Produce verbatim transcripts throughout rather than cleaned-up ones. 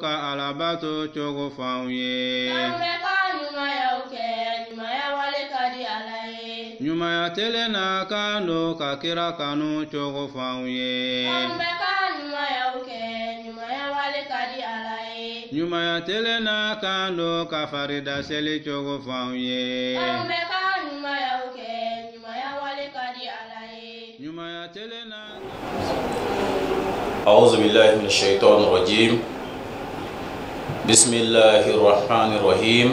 ka alabato chogo fauye nyuma ya tele na kando ka kira kanu chogo fauye nyuma ya tele na kando ka farida seli chogo fauye nyuma ya tele na أعوذ بالله من الشيطان الرجيم بسم الله الرحمن الرحيم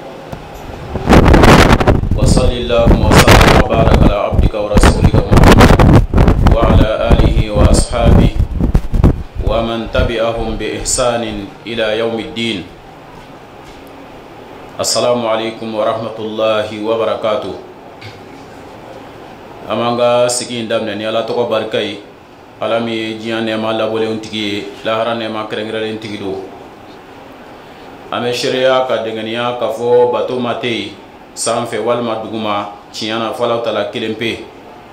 وصلى اللهم وسلم وبارك على عبدك ورسولك محمد وعلى آله وأصحابه ومن تبعهم بإحسان إلى يوم الدين. السلام عليكم ورحمة الله وبركاته. أمانغا سكين دامنا نيالا توكو باركاي alami jiyan nema labole untigi lahara nema kerengere untigi do ame sharia ka dengania ka fo bato matei sanfe walma duguma ciana fala tala kilempe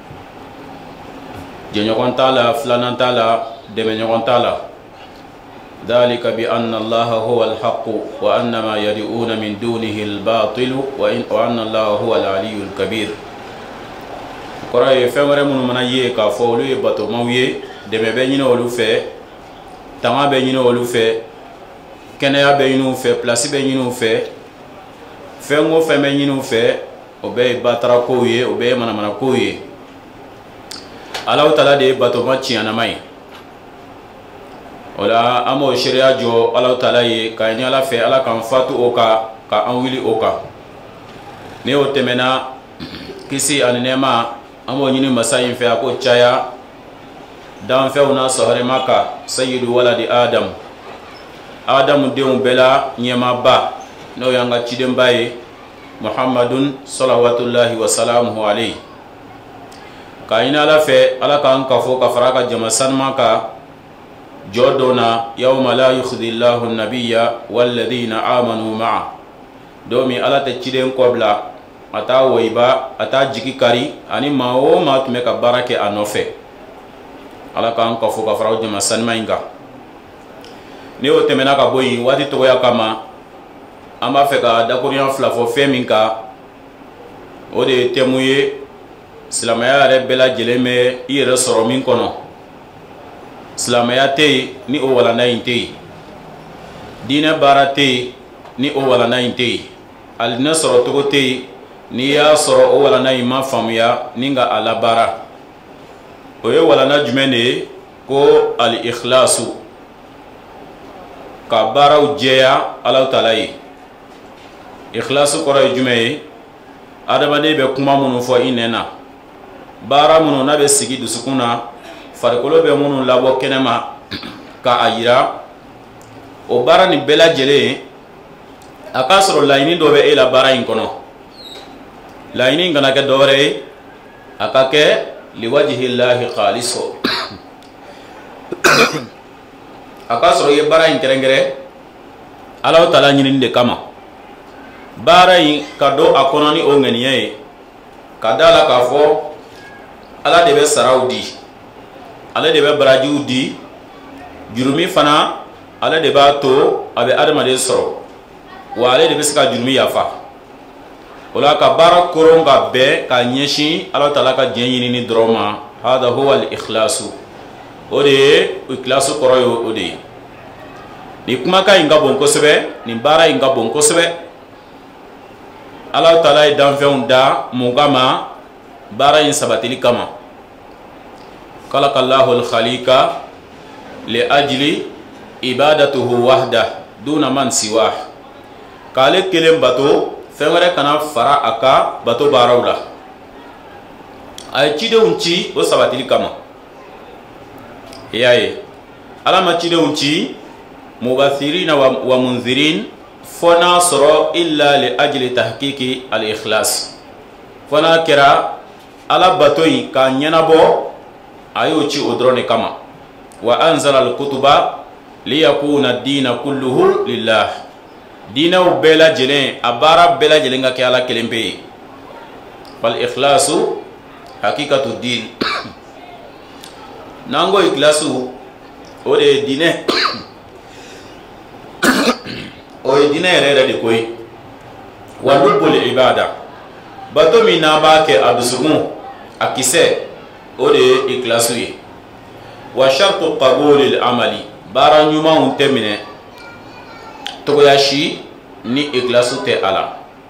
je nyogon tala flanan tala deme nyogon tala dhalika bi anna allaha huwa alhaq wa anna ma yad'una min dunihi albatil wa in wa anna allaha huwa alaliyyul kabir. Koraye femare munu mana ye ka fo lu bato mawye deme be nyina olu fe tama be nyina olu fe kenaya be nyina fe place be nyina fe fengo fe me nyina fe obe batara ko ye obe mana mana ko ye Allah taala de bato ma ciana mai ola amo sharia jo Allah taala ye ka ni ala fe ala kan fatu oka ka an wili oka ne o temena kisi anema amo nyini masayin fe ako chaya dan fewna sohre maka sayyidu waladi adam adam deum bela nyema ba no yanga cidem baye muhammadun salawatullahi wa salamuhu alayhi kaina la fe ala kan kafo ka faraka jamasan maka jodona yawma la yukhdillahu an-nabiyya walladhina amanu ma'a domi ala te cidem kobla ata waiba ata jiki kari ani mawo ma tume ka barake anofe ala kan ka fo ka faraw jama sanma inga ne o temena ka boyi wati to ya kama amba fe ka dakorian fla fo feminka o de temuye islamaya re bela jeleme ire soro min kono islamaya te ni o wala na inte dina barate ni o wala na inte al nasro to te ni ya soro o wala na ima famuya ninga alabara oye wala na jumene ko al ikhlasu ka baraw jeya Allah taala yi ikhlasu ko ray jume adama de be kuma munu fo inena bara munu na be sigi dusukuna farikolo be munu labo kenema ka ayira o bara ni bela jele akasro layni do be ela bara in kono layni ngana ke dore akake liwajhi llahi khaliso akasro ye bara in kerengere Allah taala nyini de kama bara in kado akonani o ngeniye kadala kafo ala de be saraudi ala de be barajiudi jurumi fana ala de ba to abe adama de soro wa ala de be sika jurumi yafa ola ka bara koronga be ka nyeshi Allah taala ka jenyini ni droma hada huwa al ikhlasu ode ikhlasu koroyo ode ni kuma ka inga bonko sebe ni bara inga bonko sebe Allah taala dan feunda mugama bara in sabatili kama khalaqallahu al khaliqa li ajli ibadatuhu wahda duna man siwah kale kelem bato fengare kana fara aka bato barawla ay cide unci o sabatili kama yaye alama cide unci mubathirina wa, wa munzirin fona soro illa li ajli tahqiqi al ikhlas fona kira ala batoi ka nyanabo ayo ci odrone kama wa anzala al kutuba liyakuna ad-din kulluhu lillah dina bela jelen abara bela jelen ga ke ala kelempe fal ikhlasu hakikatu din nango ikhlasu ode dine ye dina yɛrɛ yɛrɛ de koyi wa lubbul ibada bato min n'a b'a kɛ a dusukun a kisɛ o de ye ikhlasu ye wa shartu qabulil amali baara ɲumanw tɛ minɛ togoya si ni ikhlasu tɛ a la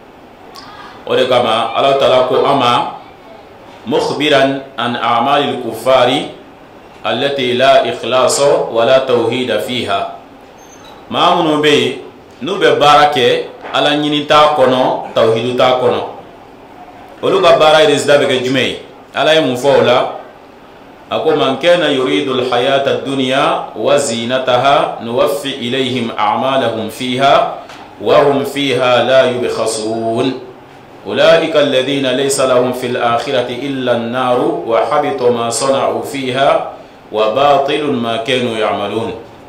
o de kama Allahu taala ko an ma mukhbiran an a'malil kuffari allati la ikhlasa wala tawhida fiha maa minnu bɛ yen n'u bɛ baara kɛ ala ɲini t'a kɔnɔ tawhidu t'a kɔnɔ olu ka baara résultat bɛ kɛ jumɛn ye ala ye mun fɔ o la a ko man kana yuridu alhayata ad-dunya wa zinataha nuwaffi ilayhim a'malahum fiha wa hum fiha la yubkhasun أولئك الذين ليس لهم في الآخرة إلا النار وحبط ما صنعوا فيها وباطل ما كانوا يعملون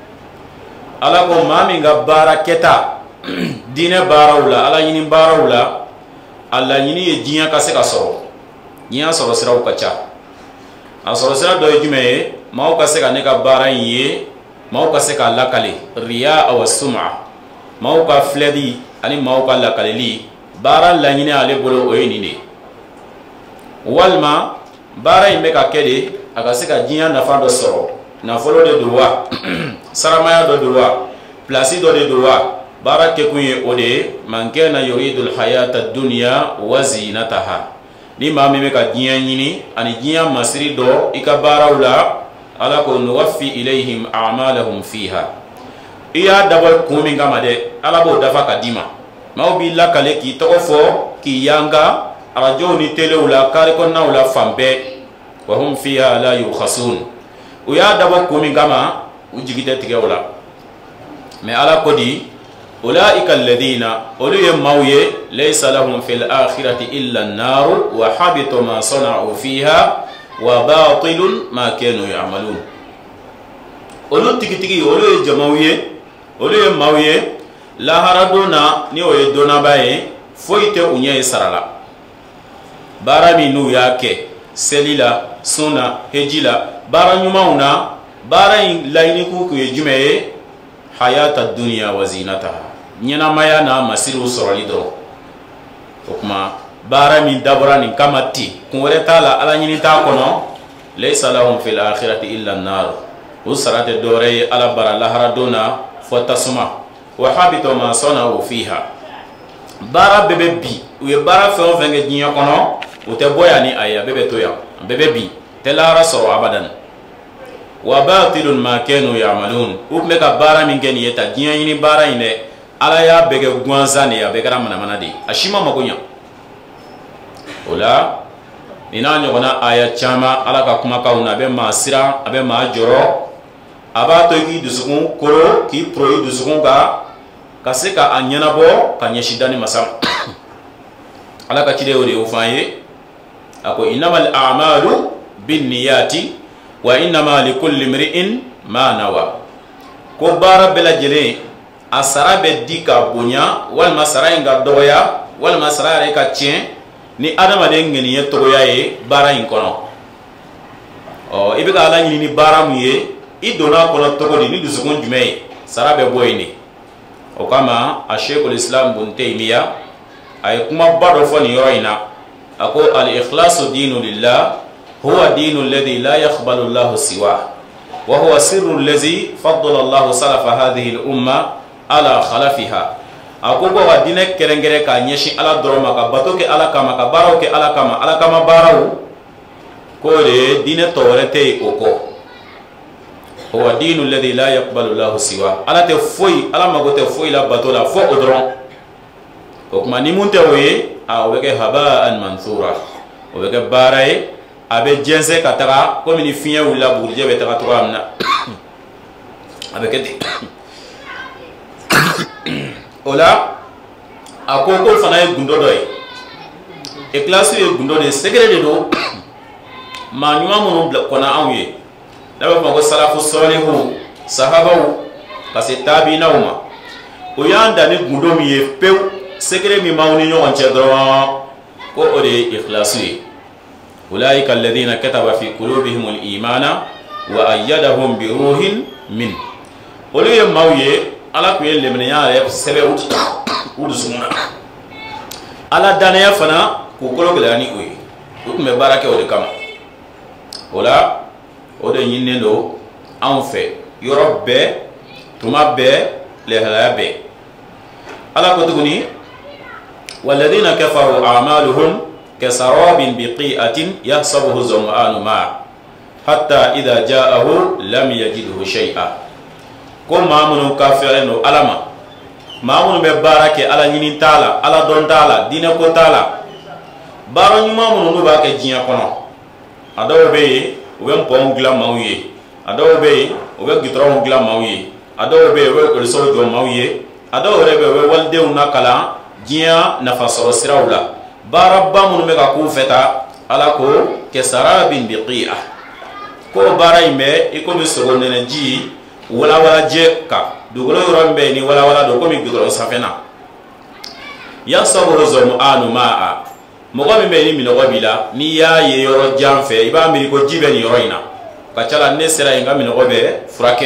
ألاكم ما من غبارة كتا دين بارولا ألا ينين بارولا ألا ينين يجيان كاسك أسرو يان سرو سراو كتا أسرو سراو دو يجمع ماو كاسك أنك باران يه ماو كاسك ألاكالي رياء أو السمعة ماو كافلدي أني ماو كالاكالي لي baara laɲini ale bolo o ye nin de walima baara in bɛ ka kɛ de a ka se ka diɲɛ nafa dɔ sɔrɔ nafolo de don wa saramaya dɔ don wa place dɔ de don wa baara kɛkun ye o de ye man kana yuridul hayata dunya wa zinataha ni maa min bɛ ka diɲɛ ɲini ani diɲɛ masiri dɔ i ka baaraw la ala ko nuwaffi ilayhim a'malahum fiha i y'a dabɔ kun min kama dɛ ala b'o dafa ka d'i ma maaw b'i lakale k'i tɔgɔ fɔ k'i yanga arajow ni telew la kari kɔnɔnaw la fan bɛɛ wa hum fiha la yubkhasun u y'a dabɔ kun min kama u jigi tɛ tigɛ o la mais ala ko di ulaika alladhina olu ye maaw ye laysa lahum fil akhirati illa an-nar wa habita ma sana'u fiha wa batilun ma kanu ya'malun olu tigitigi olu ye jamaw ye olu ye maaw ye lahara dona ni o ye donaba ye foyi tɛ u ɲɛ ye sara la baara min n'u y'a kɛ seli la sun na heji la baara ɲumanw na baara in laɲini k'u kun ye jumɛn ye hayata dunya wa zinataha ɲɛnamaya n'a masiriw sɔrɔli dɔrɔn o kuma baara min dabɔra nin kama ten kun wɛrɛ t'a la ala ɲini t'a kɔnɔ laysa lahum fil akhirati illa an-nar o sara tɛ dɔwɛrɛ ye ala bara lahara dona fɔ tasuma wa habita ma sana'u fiha baara bɛɛ bɛ bi u ye baara fɛn o fɛn kɛ diɲɛ kɔnɔ o tɛ bɔ yan ni a ye a bɛɛ bɛ to yan a bɛɛ bɛ bi tɛ lahara sɔrɔ abadan wa batilun ma kanu ya'malun u tun bɛ ka baara min kɛ nin ye ta diɲɛ ɲini baara in dɛ ala y'a bɛɛ kɛ gansan de ye a bɛɛ kɛra manamana de ye a si ma mago ɲa o la nin n'a ɲɔgɔnna aya caman ala ka kumakanw na a bɛ maa siran a bɛ maa jɔrɔ a b'a to i k'i dusukun koro k'i poro i dusukun kan ka se ka a ɲɛnabɔ ka ɲɛsin dani masa ala ka ciden o de y'o fɔ an ye a ko innamal a'malu binniyati wa innama likulli imri'in ma nawa ko baara bɛɛ lajɛlen a sara bɛ di ka bonya walima sara in ka dɔgɔya walima sara yɛrɛ ka tiɲɛ ni adamaden ŋaniya togoya ye baara in kɔnɔ ɔ i bɛ ka ala ɲini ni baara mun ye i donna kɔnɔ togo di ni dusukun jumɛn ye sara bɛ bɔ yen de o kama a sheikhul islam bun taymiya a ye kumaba dɔ fɔ nin yɔrɔ in na a ko al ikhlasu dinu lillah huwa dinu alladhi la yaqbalu allahu siwa wa huwa sirru alladhi faddala allahu salafa hadhihi al umma ala khalafiha a ko ko ka dinɛ kɛrɛnkɛrɛn k'a ɲɛsin ala dɔrɔn ma ka bato kɛ ala kama ka baaraw kɛ ala kama ala kama baaraw k'o de ye dinɛ tɔ wɛrɛ tɛ yen o kɔ huwa dinu alladhi la yaqbalu lahu siwa ala tɛ foyi ala mago tɛ foyi la bato la fo o dɔrɔn o kuma ni mun tɛ o ye a o bɛ kɛ haba'an mansura o bɛ kɛ baara ye a bɛ jɛnsɛn ka taga komi ni fiɲɛ wulila bugurijɛ bɛ taga cogoya min na a bɛ kɛ ten o la a ko ko fana ye gundo dɔ ye ikhlasu ye gundo de ye sɛgɛrɛ de don maa ɲuman minnu bila kɔnɔ anw ye n'a bɛ fɔ ko salafu sɔlihu sahabaw ka se taabinaw ma o y'an dan ni gundo min ye pewu sɛgɛrɛ min b'anw ni ɲɔgɔn cɛ dɔrɔn ko o de ye ikhlasu ye ulaika alladhina kataba fi qulubihim al-imana wa ayyadahum bi ruhin min olu ye maaw ye ala ku ye lemnenya yɛrɛ sɛbɛ u dusukun na ala danaya fana k'u kolo gɛlɛya ni o ye u tun bɛ baara kɛ o de kama o la o de ɲininen don anw fɛ yɔrɔ bɛɛ tuma bɛɛ lahalaya bɛɛ ala ko tuguni walladhina kafaru a'maluhum kasarabin biqi'atin yahsabuhu zam'anu ma'a hatta idha ja'ahu lam yajidhu shay'a ko maa minnu kafirɛlen don ala ma maa minnu bɛ baara kɛ ala ɲini t'a la ala dɔn t'a la diinɛ ko t'a la baara ɲuman minnu n'u b'a kɛ diɲɛ kɔnɔ a dɔw bɛ yen u bɛ pɔnw dilan maaw ye a dɔw bɛ yen u bɛ gitɔrɔnw dilan maaw ye a dɔw bɛ yen u bɛ ekɔlisow jɔ maaw ye a dɔw yɛrɛ bɛ yen u bɛ walidenw lakalan diɲɛ nafasɔrɔ siraw la baaraba minnu bɛ ka k'u fɛ ta ala ko kasarabin biqi'a ko baara in bɛ i komi sogo nɛnɛji walawalajɛ ka dugukolo yɔrɔ min bɛ yen ni walawala don komi gudɔrɔn sanfɛ na yahsabuhu zam'anu ma'a mɔgɔ min bɛ yen ni minɔgɔ b'i la n'i y'a ye yɔrɔ jan fɛ i b'a miiri ko ji bɛ nin yɔrɔ in na ka ca la ne sera yen n ka minɔgɔ bɛ furakɛ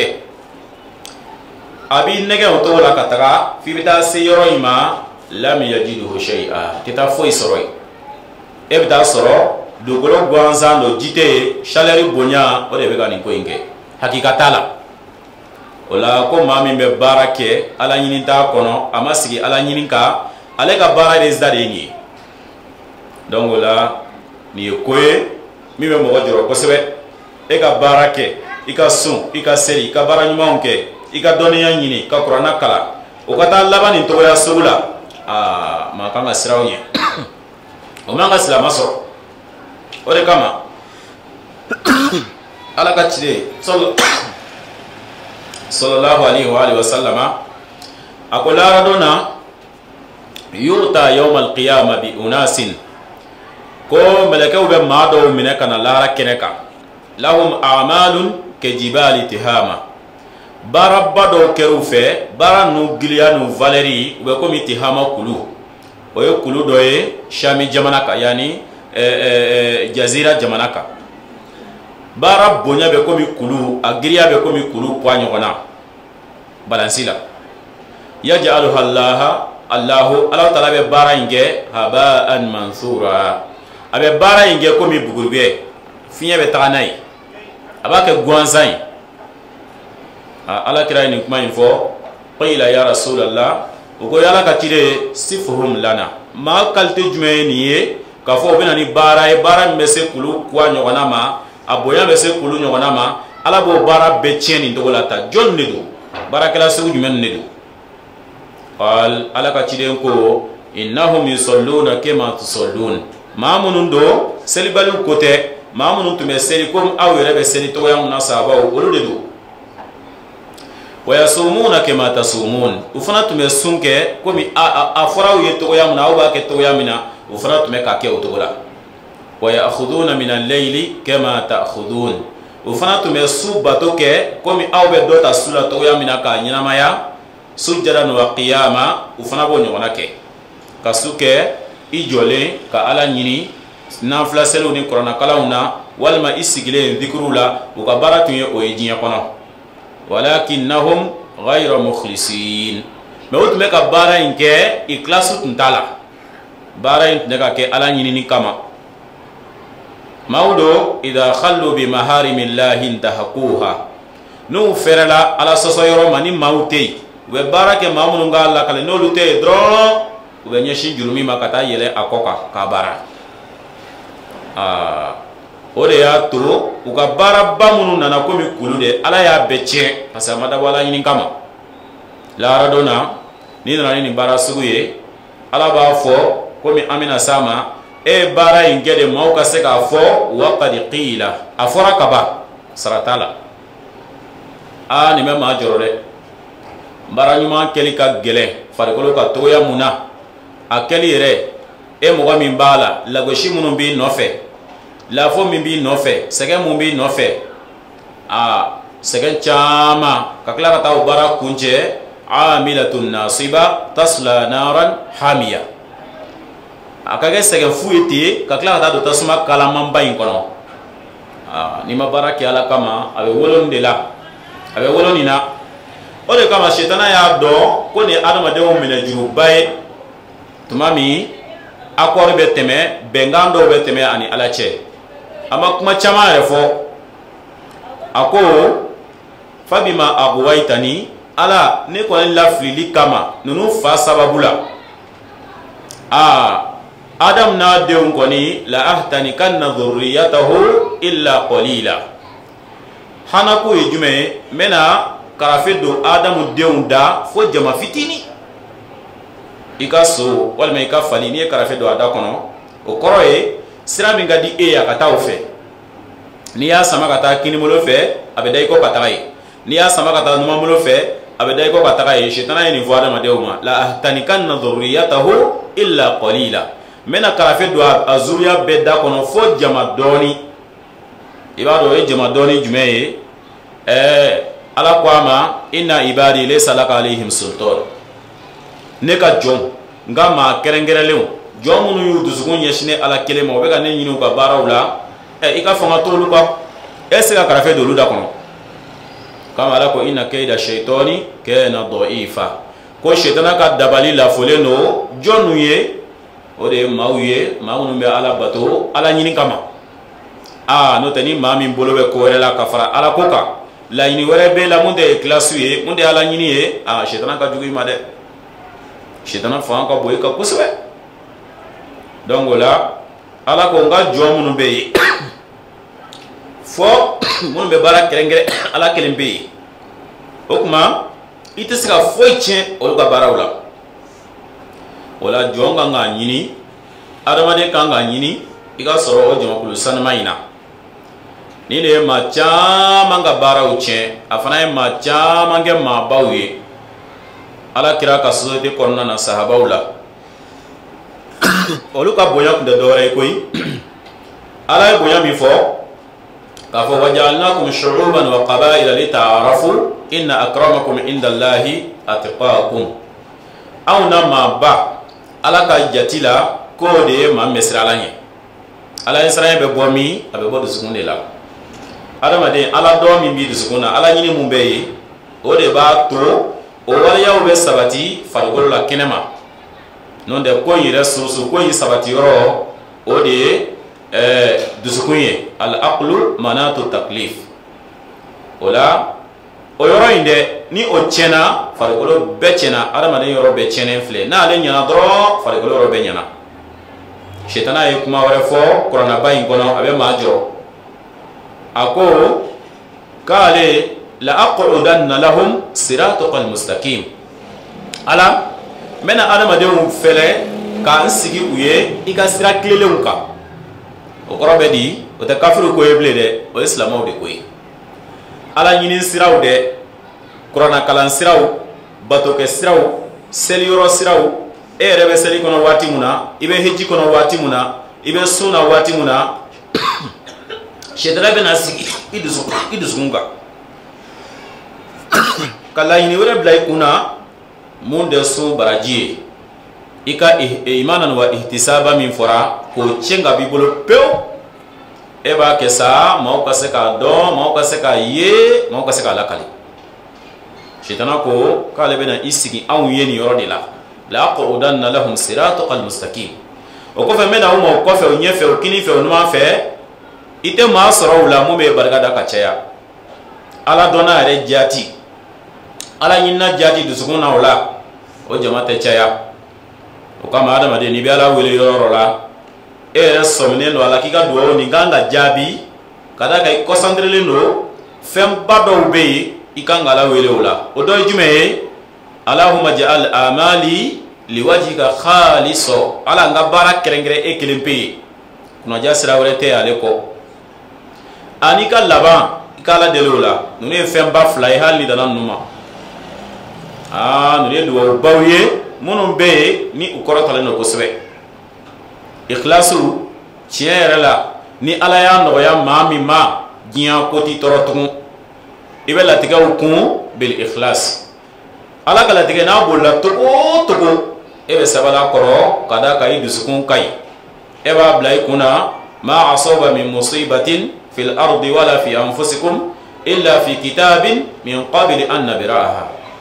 a b'i nɛgɛ o cogo la ka taga f'i bɛ taa se yɔrɔ in ma lam yajidhu shay'a tɛ taa foyi sɔrɔ yen e bɛ taa sɔrɔ dugukolo gansan don ji tɛ yen chaleur bonya o de bɛ ka nin ko in kɛ hakika t'a la o la ko maa min bɛ baara kɛ ala ɲini t'a kɔnɔ a ma sigi ala ɲini kan ale ka baara résultat de ye nin ye donc o la nin ye ko ye min bɛ mɔgɔ jɔrɔ kosɛbɛ e ka baara kɛ i ka sun i ka seli i ka baara ɲumanw kɛ i ka dɔnniya ɲini ka kuranna kalan o ka taa laban nin tɔgɔya sugu la aa maa kan ka siran ɲɛ o man ka silama sɔrɔ o de kama ala ka ciden sallallahu alaihi wa alihi wa sallama a ko laara dɔ na yuta yawma alqiyama bi unasin ko mɛlɛkɛw bɛ maa dɔw minɛ ka na laara kɛnɛ kan lahum a'malun kajibali tihama baaraba dɔw kɛr'u fɛ baara ninnu giliya n'u valeri u bɛ komi tihama kulu o ye kulu dɔ ye shami jamana kan yani jazira jamana kan baara bonya bɛ komi kulu a giriya bɛ komi kulu poids ɲɔgɔn na balansi la yaj'aluha allaha allahu ala taala bɛ baara in kɛ haba'an mansura a bɛ baara in kɛ komi bugurubɛ fiɲɛ bɛ taga n'a ye a b'a kɛ gansan ye ala kira ye nin kuma in fɔ qila ya rasulallah o ko yala ka ciden sifuhum lana maa qualité jumɛn ye nin ye k'a fɔ o bɛna ni baara ye baara min bɛ se kulu poids ɲɔgɔn na ma a bonya bɛ se kulu ɲɔgɔn na ma ala b'o baara bɛɛ tiɲɛ nin cogo la ta jɔn de don baarakɛla sugu jumɛn de don qal ala ka ciden ko innahum yusalluna kama tusallun maa minnu don selibaliw ko tɛ maa minnu tun bɛ seli komi aw yɛrɛ bɛ seli cogoya min na sahabaw olu de don wa yasumuna kama tasumun u fana tun bɛ sun kɛ komi a fɔra aw ye cogoya min na aw b'a kɛ cogoya min na u fana tun bɛ k'a kɛ o cogo la wa ya'khuduna min al-layli kama ta'khudun u fana tun bɛ su bato kɛ komi aw bɛ dɔ ta su la cogoya min na k'a ɲɛnamaya sujjadan wa qiyama u fana b'o ɲɔgɔnna kɛ ka su kɛ i jɔlen ka ala ɲini nafila seliw ni kuranakalanw na walima i sigilen dhikruw la u ka baara tun ye o ye diɲɛ kɔnɔ walakinnahum ghayra mukhlisin mais u tun bɛ ka baara in kɛ ikhlasu tun t'a la baara in tun bɛ ka kɛ ala ɲinini kama maaw do idha khallu bi maharimillahi intahakuha n'u fɛrɛla ala sɔsɔ yɔrɔ ma ni maaw tɛ yen u bɛ baara kɛ maa minnu k'a lakale n'olu tɛ yen dɔrɔn u bɛ ɲɛsin jurumi ma ka taa yɛlɛ a kɔ kan k'a baara aa o de y'a to u ka baaraba minnu nana komi kulu de ala y'a bɛɛ tiɲɛ parce que a ma dabɔ ala ɲini kama lahara dɔ na n'i nana ni nin baara sugu ye ala b'a fɔ komi an bɛna s'a ma e ye baara in kɛ de maaw ka se k'a fɔ wa qad qila a fɔra ka ban sara t'a la aa nin bɛ maa jɔrɔ dɛ baara ɲuman kɛli ka gɛlɛn farikolo ka togoya mun na a kɛli yɛrɛ e mɔgɔ min b'a la lagosi minnu b'i nɔfɛ lafo min b'i nɔfɛ sɛgɛn mun b'i nɔfɛ a sɛgɛn caman ka tila ka taa o baara kuncɛ amilatun nasiba tasla naran hamiya a ka kɛ sɛgɛn fu ye ten ka tila ka taa don tasuma kalamanba in kɔnɔ n'i ma baara kɛ ala kama a bɛ wolo nin de la a bɛ wolo nin na o de kama shetana y'a dɔn ko ni adamadenw minɛ juruba ye tuma min accord bɛ tɛmɛ bɛnkan dɔw bɛ tɛmɛ ani ala cɛ a ma kuma caman yɛrɛ fɔ a ko fabima aghwaytani ala ne kɔni lafilili kama ninnu fa sababu la a adam n'a denw kɔni la ahtanikanna dhurriyatahu illa qalila hana ko ye jumɛn ye n bɛna karafe don adamu denw da fo jama fitini i ka so walima i ka fali n'i ye karafe don a da kɔnɔ o kɔrɔ ye sira min ka di e ye a ka taa o fɛ n'i y'a sama ka taa kinibolo fɛ a bɛ da i kɔ ka taga ye n'i y'a sama ka taa numanbolo fɛ a bɛ da i kɔ ka taga ye shetana ye nin fɔ adamadenw ma la ahtanikanna dhurriyatahu illa qalila n bɛna karafe don a zuriya bɛɛ da kɔnɔ fo jama dɔɔni i b'a dɔn o ye jama dɔɔni jumɛn ye ɛɛ ala ko a ma inna ibadi laysa laka alayhim sultan ne ka jɔn n ka maa kɛrɛnkɛrɛnlenw jɔn minnu y'u dusukun ɲɛsinnen ala kelen ma u bɛ ka ne ɲini u ka baaraw la ɛ i ka fanga t'olu kan e se ka karafe don olu da kɔnɔ kama ala ko inna kayda shaytani kana da'ifa ko shetana ka dabali lafolen don jɔnnu ye o de ye maaw ye maa minnu bɛ ala bato ala ɲini kama aa n'o tɛ ni maa min bolo bɛ ko wɛrɛ la ka fara ala ko kan laɲini wɛrɛ b'e la mun tɛ kilasi ye mun tɛ ala ɲini ye aa shetana ka jugu i ma dɛ shetana fanga ka bon i kan kosɛbɛ donc o la ala ko n ka jɔn minnu bɛ yen fɔ minnu bɛ baara kɛrɛnkɛrɛn ala kelen bɛ yen o tuma i tɛ se ka foyi tiɲɛ olu ka baaraw la o la jɔn kan k'a ɲini adamaden kan k'a ɲini i ka sɔrɔ o jamakulu sanuma in na ni de ye maa caman ka baaraw tiɲɛ a fana ye maa caman kɛ maabaw ye ala kira ka société kɔnɔna na sahabaw la olu ka bonya tun tɛ dɔwɛrɛ ye koyi ala ye bonya min fɔ k'a fɔ waja'alnakum shu'uban wa qaba'ila lita'arafu inna akramakum indallahi atqakum aw na maaba ala ka jati la k'o de ye maa mɛsira ala ɲɛ ala ye siran bɛ bɔ min a bɛ bɔ dusukun de la adamaden ala dɔn min b'i dusukun na ala ɲini mun bɛ yen o de b'a to o waleyaw bɛ sabati farikolo la kɛnɛma n'o tɛ ko in yɛrɛ surusu ko in sabati yɔrɔ o de ye ɛɛ dusukun ye al aqlu manatu taklif o la o yɔrɔ in dɛ ni o tiɲɛna farikolo bɛɛ tiɲɛna adamaden yɔrɔ bɛɛ tiɲɛnen filɛ n'ale ɲɛna dɔrɔn farikolo yɔrɔ bɛɛ ɲɛna shetana ye kuma wɛrɛ fɔ kuranaba in kɔnɔ a bɛ maa jɔ a ko k'ale la aqudanna lahum siratal mustaqim ala n bɛna adamadenw fɛlɛ k'an sigi u ye i ka sira tilelenw kan o kɔrɔ bɛ di o tɛ kafiriw ko ye bilen dɛ o ye silamɛw de ko ye ala ɲini siraw dɛ kuranakalan siraw batokɛ siraw seliyɔrɔ siraw e yɛrɛ bɛ seli kɔnɔ waati mun na i bɛ heji kɔnɔ waati mun na i bɛ sun na waati mun na shetana bɛna sigi i dusukun i dusukun kan ka laɲini wɛrɛ bila i kun na mun tɛ sun baraji ye i ka imanan wa ihtisaba min fɔra k'o tiɲɛ ka b'i bolo pewu e b'a kɛ sa maaw ka se k'a dɔn maaw ka se k'a ye maaw ka se k'a lakali shetana ko k'ale bɛna i sigi anw ye nin yɔrɔ de la la aqudanna lahum siratal mustaqim o kɔfɛ n bɛna u ma o kɔfɛ o ɲɛfɛ o kini fɛ o numan fɛ i tɛ maa sɔrɔ u la mun bɛ barika da ka caya ala dɔnna yɛrɛ jaati ala ɲinina jaati dusukun na o la o jama tɛ caya o kama adamaden n'i bɛ ala wele yɔrɔ yɔrɔ la e yɛrɛ sɔminen don a la k'i ka dugawu nin kan ka jaabi ka da kan i kɔsanterelen don fɛnba dɔw bɛ yen i kan ka ala wele o la o dɔ ye jumɛn ye Allahumma ja'al amali liwajhika khaliso ala nga baara kɛrɛnkɛrɛn e kelen pe ye kunnaja sira wɛrɛ tɛ ale kɔ ani ka laban i ka ala deli o la ninnu ye fɛnba fila ye hali ni dana ninnu ma aa ninnu ye duwawubaw ye minnu bɛ yen ni u kɔrɔtalen don kosɛbɛ ikhlasiw tiɲɛ yɛrɛ la ni ala y'a nɔgɔya maa min ma diɲɛ ko t'i tɔɔrɔ tugun i bɛ latigɛw kun bil ikhlas ala ka latigɛ n'a bolila togo o togo e bɛ sabala kɔrɔ ka da kan i dusukun ka ɲi e b'a bila i kun na ma asaba min musibatin fil ardi wala fi anfusikum illa fi kitabin min qabli an nabraha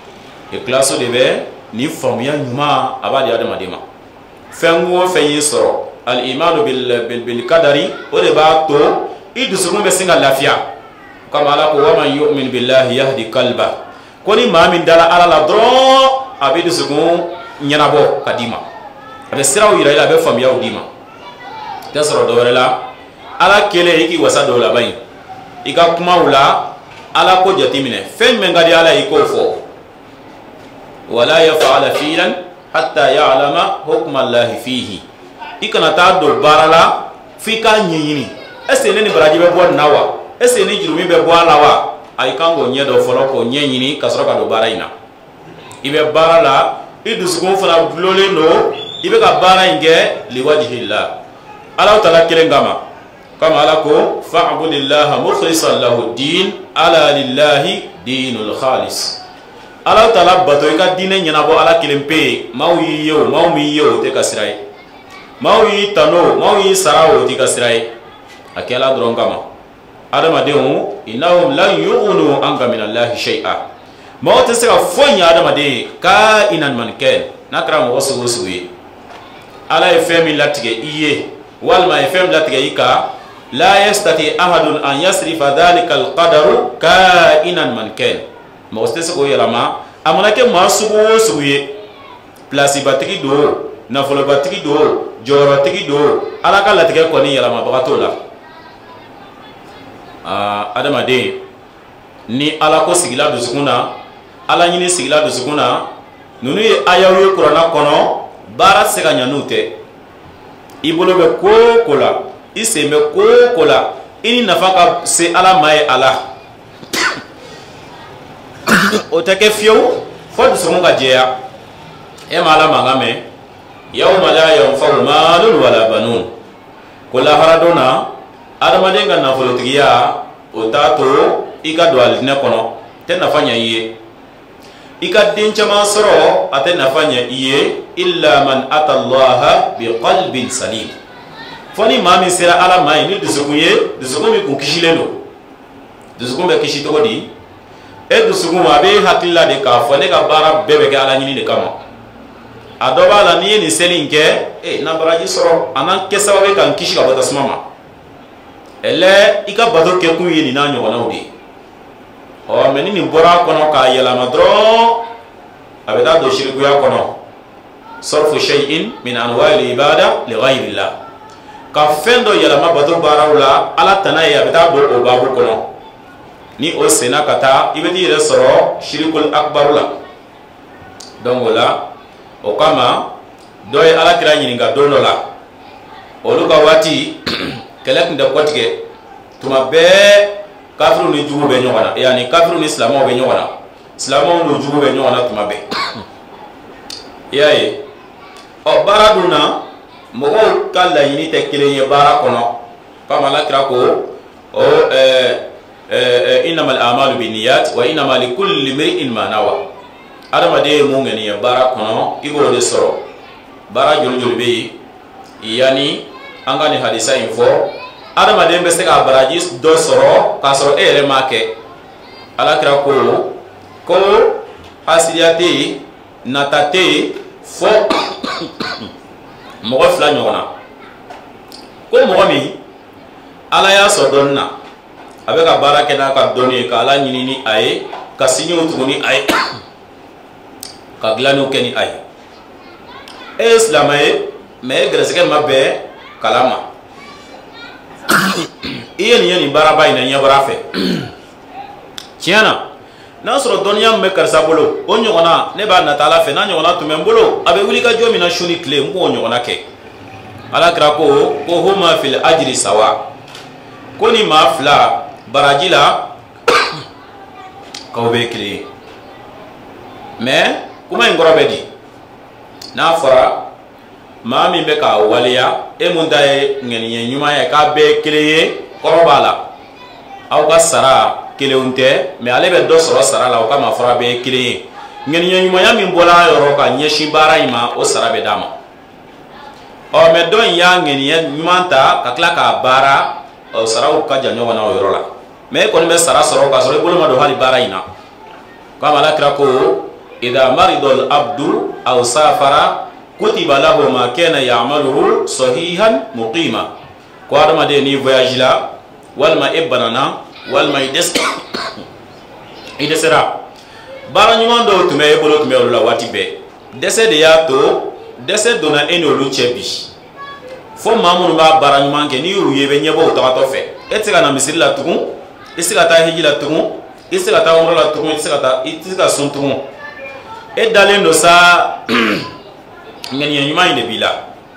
ikhlasu de be ni famuya nyuma abadi adamadima fengo feyi soro al imanu bil bil qadari o de ba to idusugun be singa lafiya kama ala ko wa man yu'min billahi yahdi qalba koni ma min dala ala la dro abidu sugun nyanabo kadima abe siraw yira ila be famuya udima tasoro do wala ala kele iki wasa do la bayin ika kuma wala ala ko jatimine fen men gadi ala iko fo wala yaf'ala filan hatta ya'lama hukma Allah fihi ikana ta do barala fika nyini ese ne ni baraji be bo nawa ese ni jirumi be bo alawa ay kango nyedo folo ko nyini kasro ka do baraina ibe barala idusukun fala blole no ibe ka bara inge liwajhillah ala ta'ala kirengama kama ala ko fa'budillaha mukhlishan lahu din ala lillahi dinul khalis ala ta'ala bato ka dine nyana bo ala kilempe mawi yo mawi yo te kasrai mawi tano mawi sarawo te kasrai akela dron kama adama dewu innahum lan yughnu anka min allahi shay'a mawta sira fonya adama de ka inan man ken nakra mo wasu wasu ala fm latige iye walma fm latige ika la yastati ahadun an yasrifa dhalika alqadaru ka inan man ken mawta sira yalama amana ke masugo wasu place batigi do na folo batigi do joro tigi do ala ka latige ko ni yalama bagatola Uh, adama de ni ala ko sigila dusukuna ala nyini sigila dusukuna nunu ye ayawe qur'ana kono bara sega nyanute ibolo be ko kola isembe ko kola ini nafaka se ala mai ala o take fiyo fo dusukunga jeya e mala mangame yawma la yanfa'u malun wala banun kula haradona adama denga na folotigiya o tato ika do alina kono te nafanya iye ika dincha masoro ate nafanya iye illa man atallaha biqalbin salim foni mami sira ala mai ni dusukuye dusukumi ku kishilelo dusukumbe kishi to di e dusukumu abe hakilla de ka fone ka bara bebe ga ala nyini de kama adoba la ni ni selinke e na baraji soro anan kesawe kan kishi ka bota smama ele ika bato ke kun yini na nyogona udi o meni ni bora kono ka yala madro abeda do shirku ya kono sarfu shay'in min anwa'il ibada li ghayri Allah ka fendo yala ma bato barawla ala tanay abeda do o babu kono ni o sena kata ibedi resoro shirkul akbar la dongola o kama doy ala kira nyini ga dono la o luka wati kelek nda kotike tuma be kafiru ni jugu be nyona yani kafiru ni islamo be nyona islamo no jugu be nyona tuma be yayi o baraduna mo kala yini te kile ye bara kono kama la kira ko o eh eh innamal a'malu binniyat wa innamal likulli imrin ma nawa adama de mo ngeni ye bara kono ibo de soro bara jolu jolu be yani angani hadisa info adama dembe se ka baraji do soro ka soro ere make ala kira ko ko hasiyati natate fo mo fla nyona ko mo mi ala ya so donna abe ka barake na ka doni ka ala nyini ni ay ka sinyo tuni ay ka glano keni ay islamae me greseke mabe kalama iye ni yani baraba ina nya barafe tiana na soro donya me karsa bolo onyo ona ne ba na tala fe na nyo ona to membolo abe wuli ka jomi na shuni kle mbo onyo ona ke ala krako ko huma fil ajri sawa koni mafla barajila ko be kle me kuma ngoro bedi na fara mami be ka waliya e mun dai ngeni nyuma ya ka be keleye korobala aw ka sara keleunte me ale be do soro sara la o ka ma fara be keleye ngeni nyuma ya min bola yoro ka nyeshi bara ima o sara be dama o me don ya ngeni nyuma ta ka kla ka bara o sara o ka janyo wana o yoro la me ko be sara soro ka soro bolo ma do hali bara ina kama la kra ko idha marida al abdu aw safara kutiba lahu ma kana ya'maluhu sahihan muqima. Ko adama de ni voyage la walma ibanana walma ides idesera bara nyuman do tume e bolo tume la wati be dese de ya to dese dona eno lu chebi fo mamunu ba bara nyuman ke ni uye be nyebo to to fe etika na misiri la tugun isika ta hiji la tugun isika ta umra la tugun isika ta isika sun tugun e dalen do sa ngeni nyuman inde bila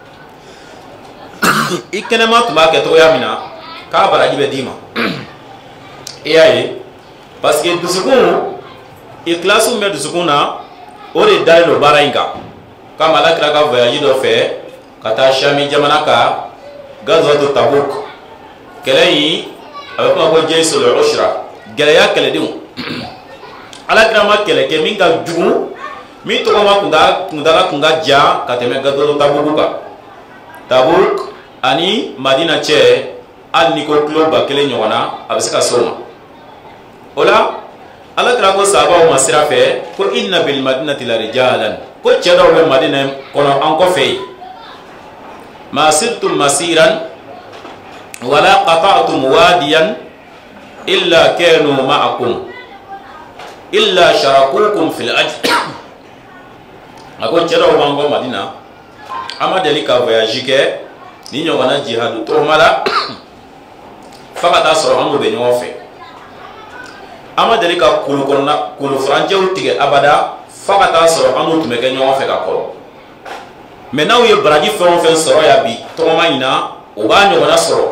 ikene ma tuma ke to yamina ka bara jibe dima e ayi parce que dusukun iklasu me dusukuna o de dalo bara inga kama la kira ka voyage do fe kata shami jamana ka gazwatu tabuk kelayi avec ma ko jeysul ushra gelaya kele dimu ala kira ma kele ke minga jugu mi to ma kunda kunda kunda ja kateme gazwatu tabuk ka tabuk ani madina che al niko club ba kele nyona abisika soma ola ala kira ko sahaba o masira fe ko inna bil madinati la rijalan ko chedo be madina kono an ko fe ma sirtum masiran wala qata'tum wadiyan illa kanu ma'akum illa sharakukum fil ajr ako chedo bango madina ama delika voyage ke ni nyona jihad to mala fakata soro anu be nyo fe ama delika kulu konna kulu franje utige abada fakata soro anu tumeke nyo fe ka koro maintenant ye braji fon fen soro ya bi to mayina o ba nyo na soro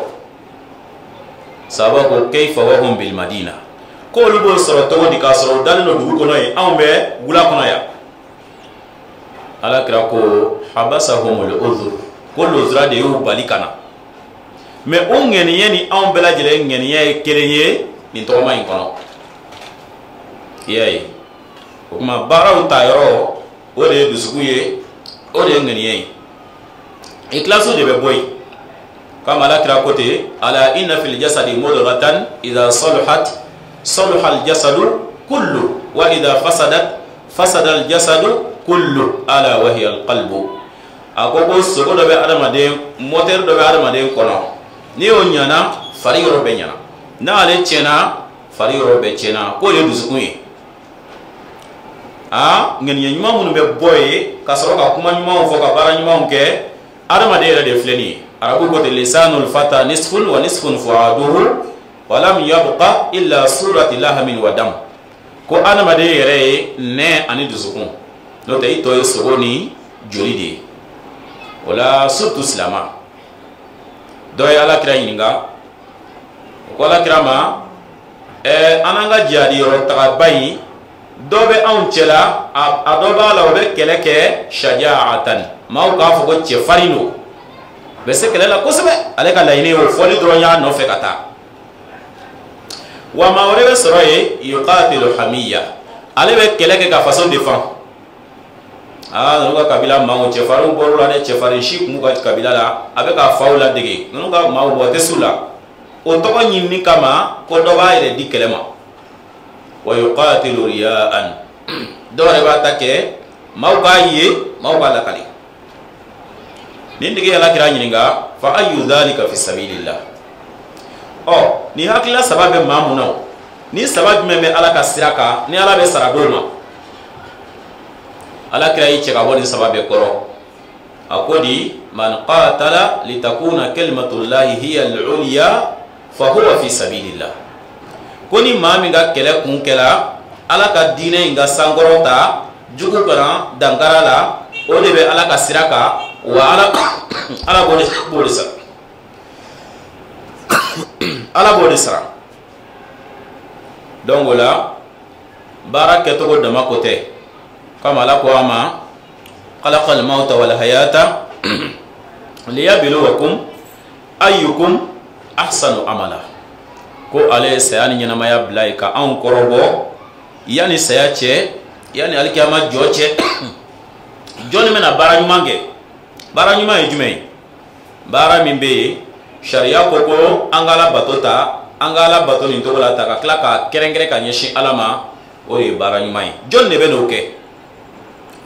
sabako kayfa wa hum bil madina ko lugo soro to di ka soro dalino du ko noy ambe gula kono ya ala kira ko habasahumul udhur ko lozra de yu balikana me ongeni yeni ambe la jele ngeni ye kerenye ni to mayin kono yey kuma bara utayro o de dusukuye o de ngeni yey iklasu de be boy kama la kira kote ala inna fil jasadi mudghatan idha salahat salaha al jasadu kullu wa idha fasadat fasada al jasadu kullu ala wa hiya al qalbu akoko sogo do be adama de moteur do be adama de kono ni o nyana fari yoro be nyana na ale chena fari yoro be chena ko le dusukuye a ngeni nyuma munu be boy ka soro ka kuma nyuma fo ka bara nyuma ke adama de de fleni arabu ko te lisanul fata nisfun wa nisfun fuaduhu wa lam yabqa illa surati lahmin wa dam ko adama de yere ne ani dusukun no te ito sogoni jolide wala surtout islama do ya la kira yinga ko la kira ma e ananga jadi ro ta bayi dobe an cela adoba la be keleke shaja'atan maw ka fo ko che farino be se kelela ko sebe ale ka layne o foli dronya no fe kata wa mawre be soroye yuqatilu hamiyya ale be keleke ka façon défend ah no ka kabila mawo che faru boru la ne che farin shik mu ka kabila la abe ka faula dege no ka mawo bote sula o to ko nyinni kama ko do ba ire dikelema wa yuqatilu riya'an dore ba take mawka yi mawka la kali nindige ala kira nyininga fa ayu dhalika fi sabilillah oh ni hakila sababe mamuna ni sababu meme ala kasiraka ni ala be saradona ala kira yi cheka boni sababe koro akodi man qatala litakuna kalimatullahi hiya al-ulya fa huwa fi sabilillah koni mami ga kele kun kela ala ka dine nga sangorota jugu kana dangara la o de be ala ka siraka wa ala ala bode bode sa ala bode sa donc la baraka to de ma côté kama la ko ama khalaqal mauta wal hayata liyabluwakum ayyukum ahsanu amala ko ale sayani nyana maya blaika an korobo yani saya che yani alkiyama joche joni mena bara nyumange bara nyuma ejume bara mimbe sharia koko angala batota angala bato ni togola ta ka klaka kerengere ka nyeshi alama o e bara nyuma jon ne beno ke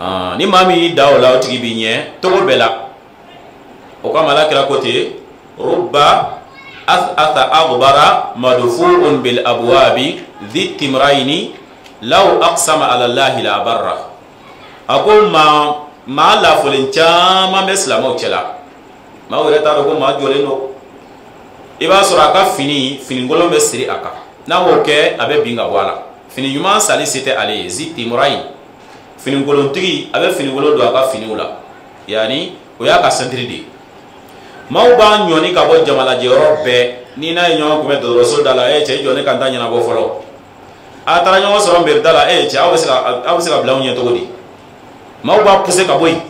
ah ni mami dawla o tigi bi nye to bela o kama la kila kote rubba athata aghbara madfu'un bil abwabi dhi timraini law aqsama ala allah la barra ako ma ma la folen chama meslamo chela ma wala ta ko ma jole no iba sura ka fini fini ngolo mesri aka na wo ke abe binga wala fini yuma sali c'était aller dhi timraini fini ngolo tigi abe fini ngolo do aka fini wala yani o ya ka sendridi maw ba nyoni ka bo jamala jero be ni na nyon ko be do rasul dala e che joni kan tanya na bo folo atara nyon so romber dala e che awse ka awse ka blaw nyen to godi maw ba pousse ka boy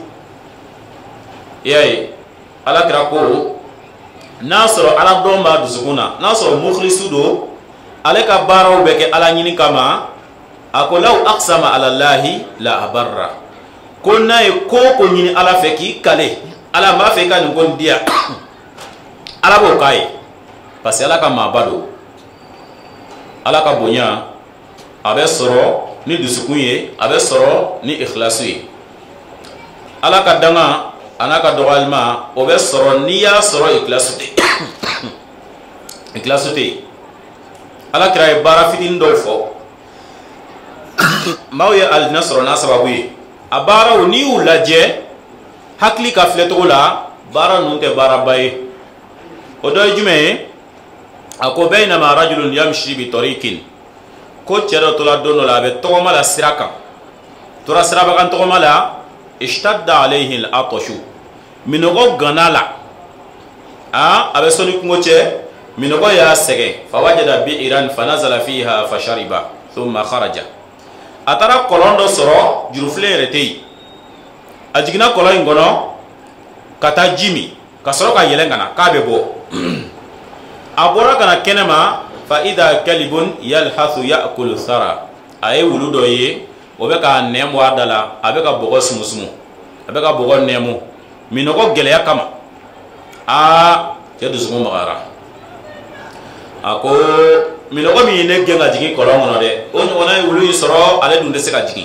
yey ala kira ko nasro ala do ma dusukuna nasro mukhlisu do ale ka baraw be ke ala nyini kama akolaw aqsama ala allah la abarra konna e ko ko nyini ala feki kale ala ma fe ka ni kon dia ala bo kai parce ala ka mabado ala ka bonya abe soro ni dusukunye abe soro ni ikhlasu ye ala ka danga anaka dogalma obe soro ni ya soro ikhlasu te ikhlasu te ala kira bara fitin do fo mawye al nasro na sababu ye abara ni ulaje hakli ka fleto la bara nunte bara baye odo jume ako bayna ma rajulun yamshi bi tariqin ko cero to la dono la be to mala siraka to ra siraba kan to mala ishtadda alayhi al atashu minogo ganala a abe soni kungoche minogo ya sege fawajada bi iran fanazala fiha fashariba thumma kharaja atara kolondo soro jurufle retei ajigina kolo ingono kata jimi kasoro ka yelengana kabe bo abora kana kenema fa idha kalibun yalhathu ya'kulu thara ay wuludo ye obeka nemo adala abeka bogo sumusumu abeka bogo nemo minoko gele yakama a te dusumu magara ako minoko mi ne genga jigi kolo ngono de onyo wona wulu yisoro ale dunde se ka jigi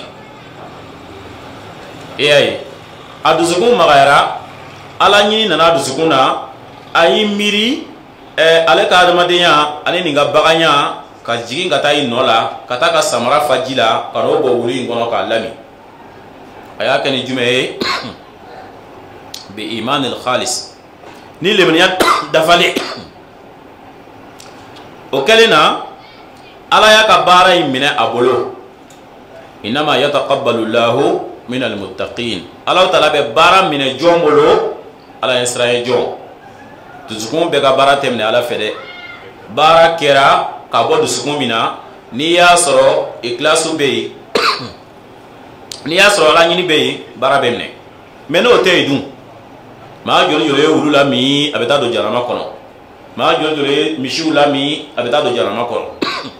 eyay adusumu magara ala nyini nana dusukuna ayi miri eh, ale ka adamadenya ani ninga baganya ka jigi ngata inola kata ka samara fajila ka no bo wuli ngono ka lami aya kani jume bi iman al khalis ni lemniya dafale o kelena ala ya ka bara yimine abolo inma yataqabbalu Allahu min al muttaqin ala taala be bara mine jomolo ala israel jom dusukun be ka bara temne ala fede bara kera ka bo dusukun mina ni ya soro ikhlasu be ni ya soro ala nyini be bara bemne meno te dun ma jolo jolo wulula mi abeta do jarama kono ma jolo jolo mishiula mi abeta do jarama kono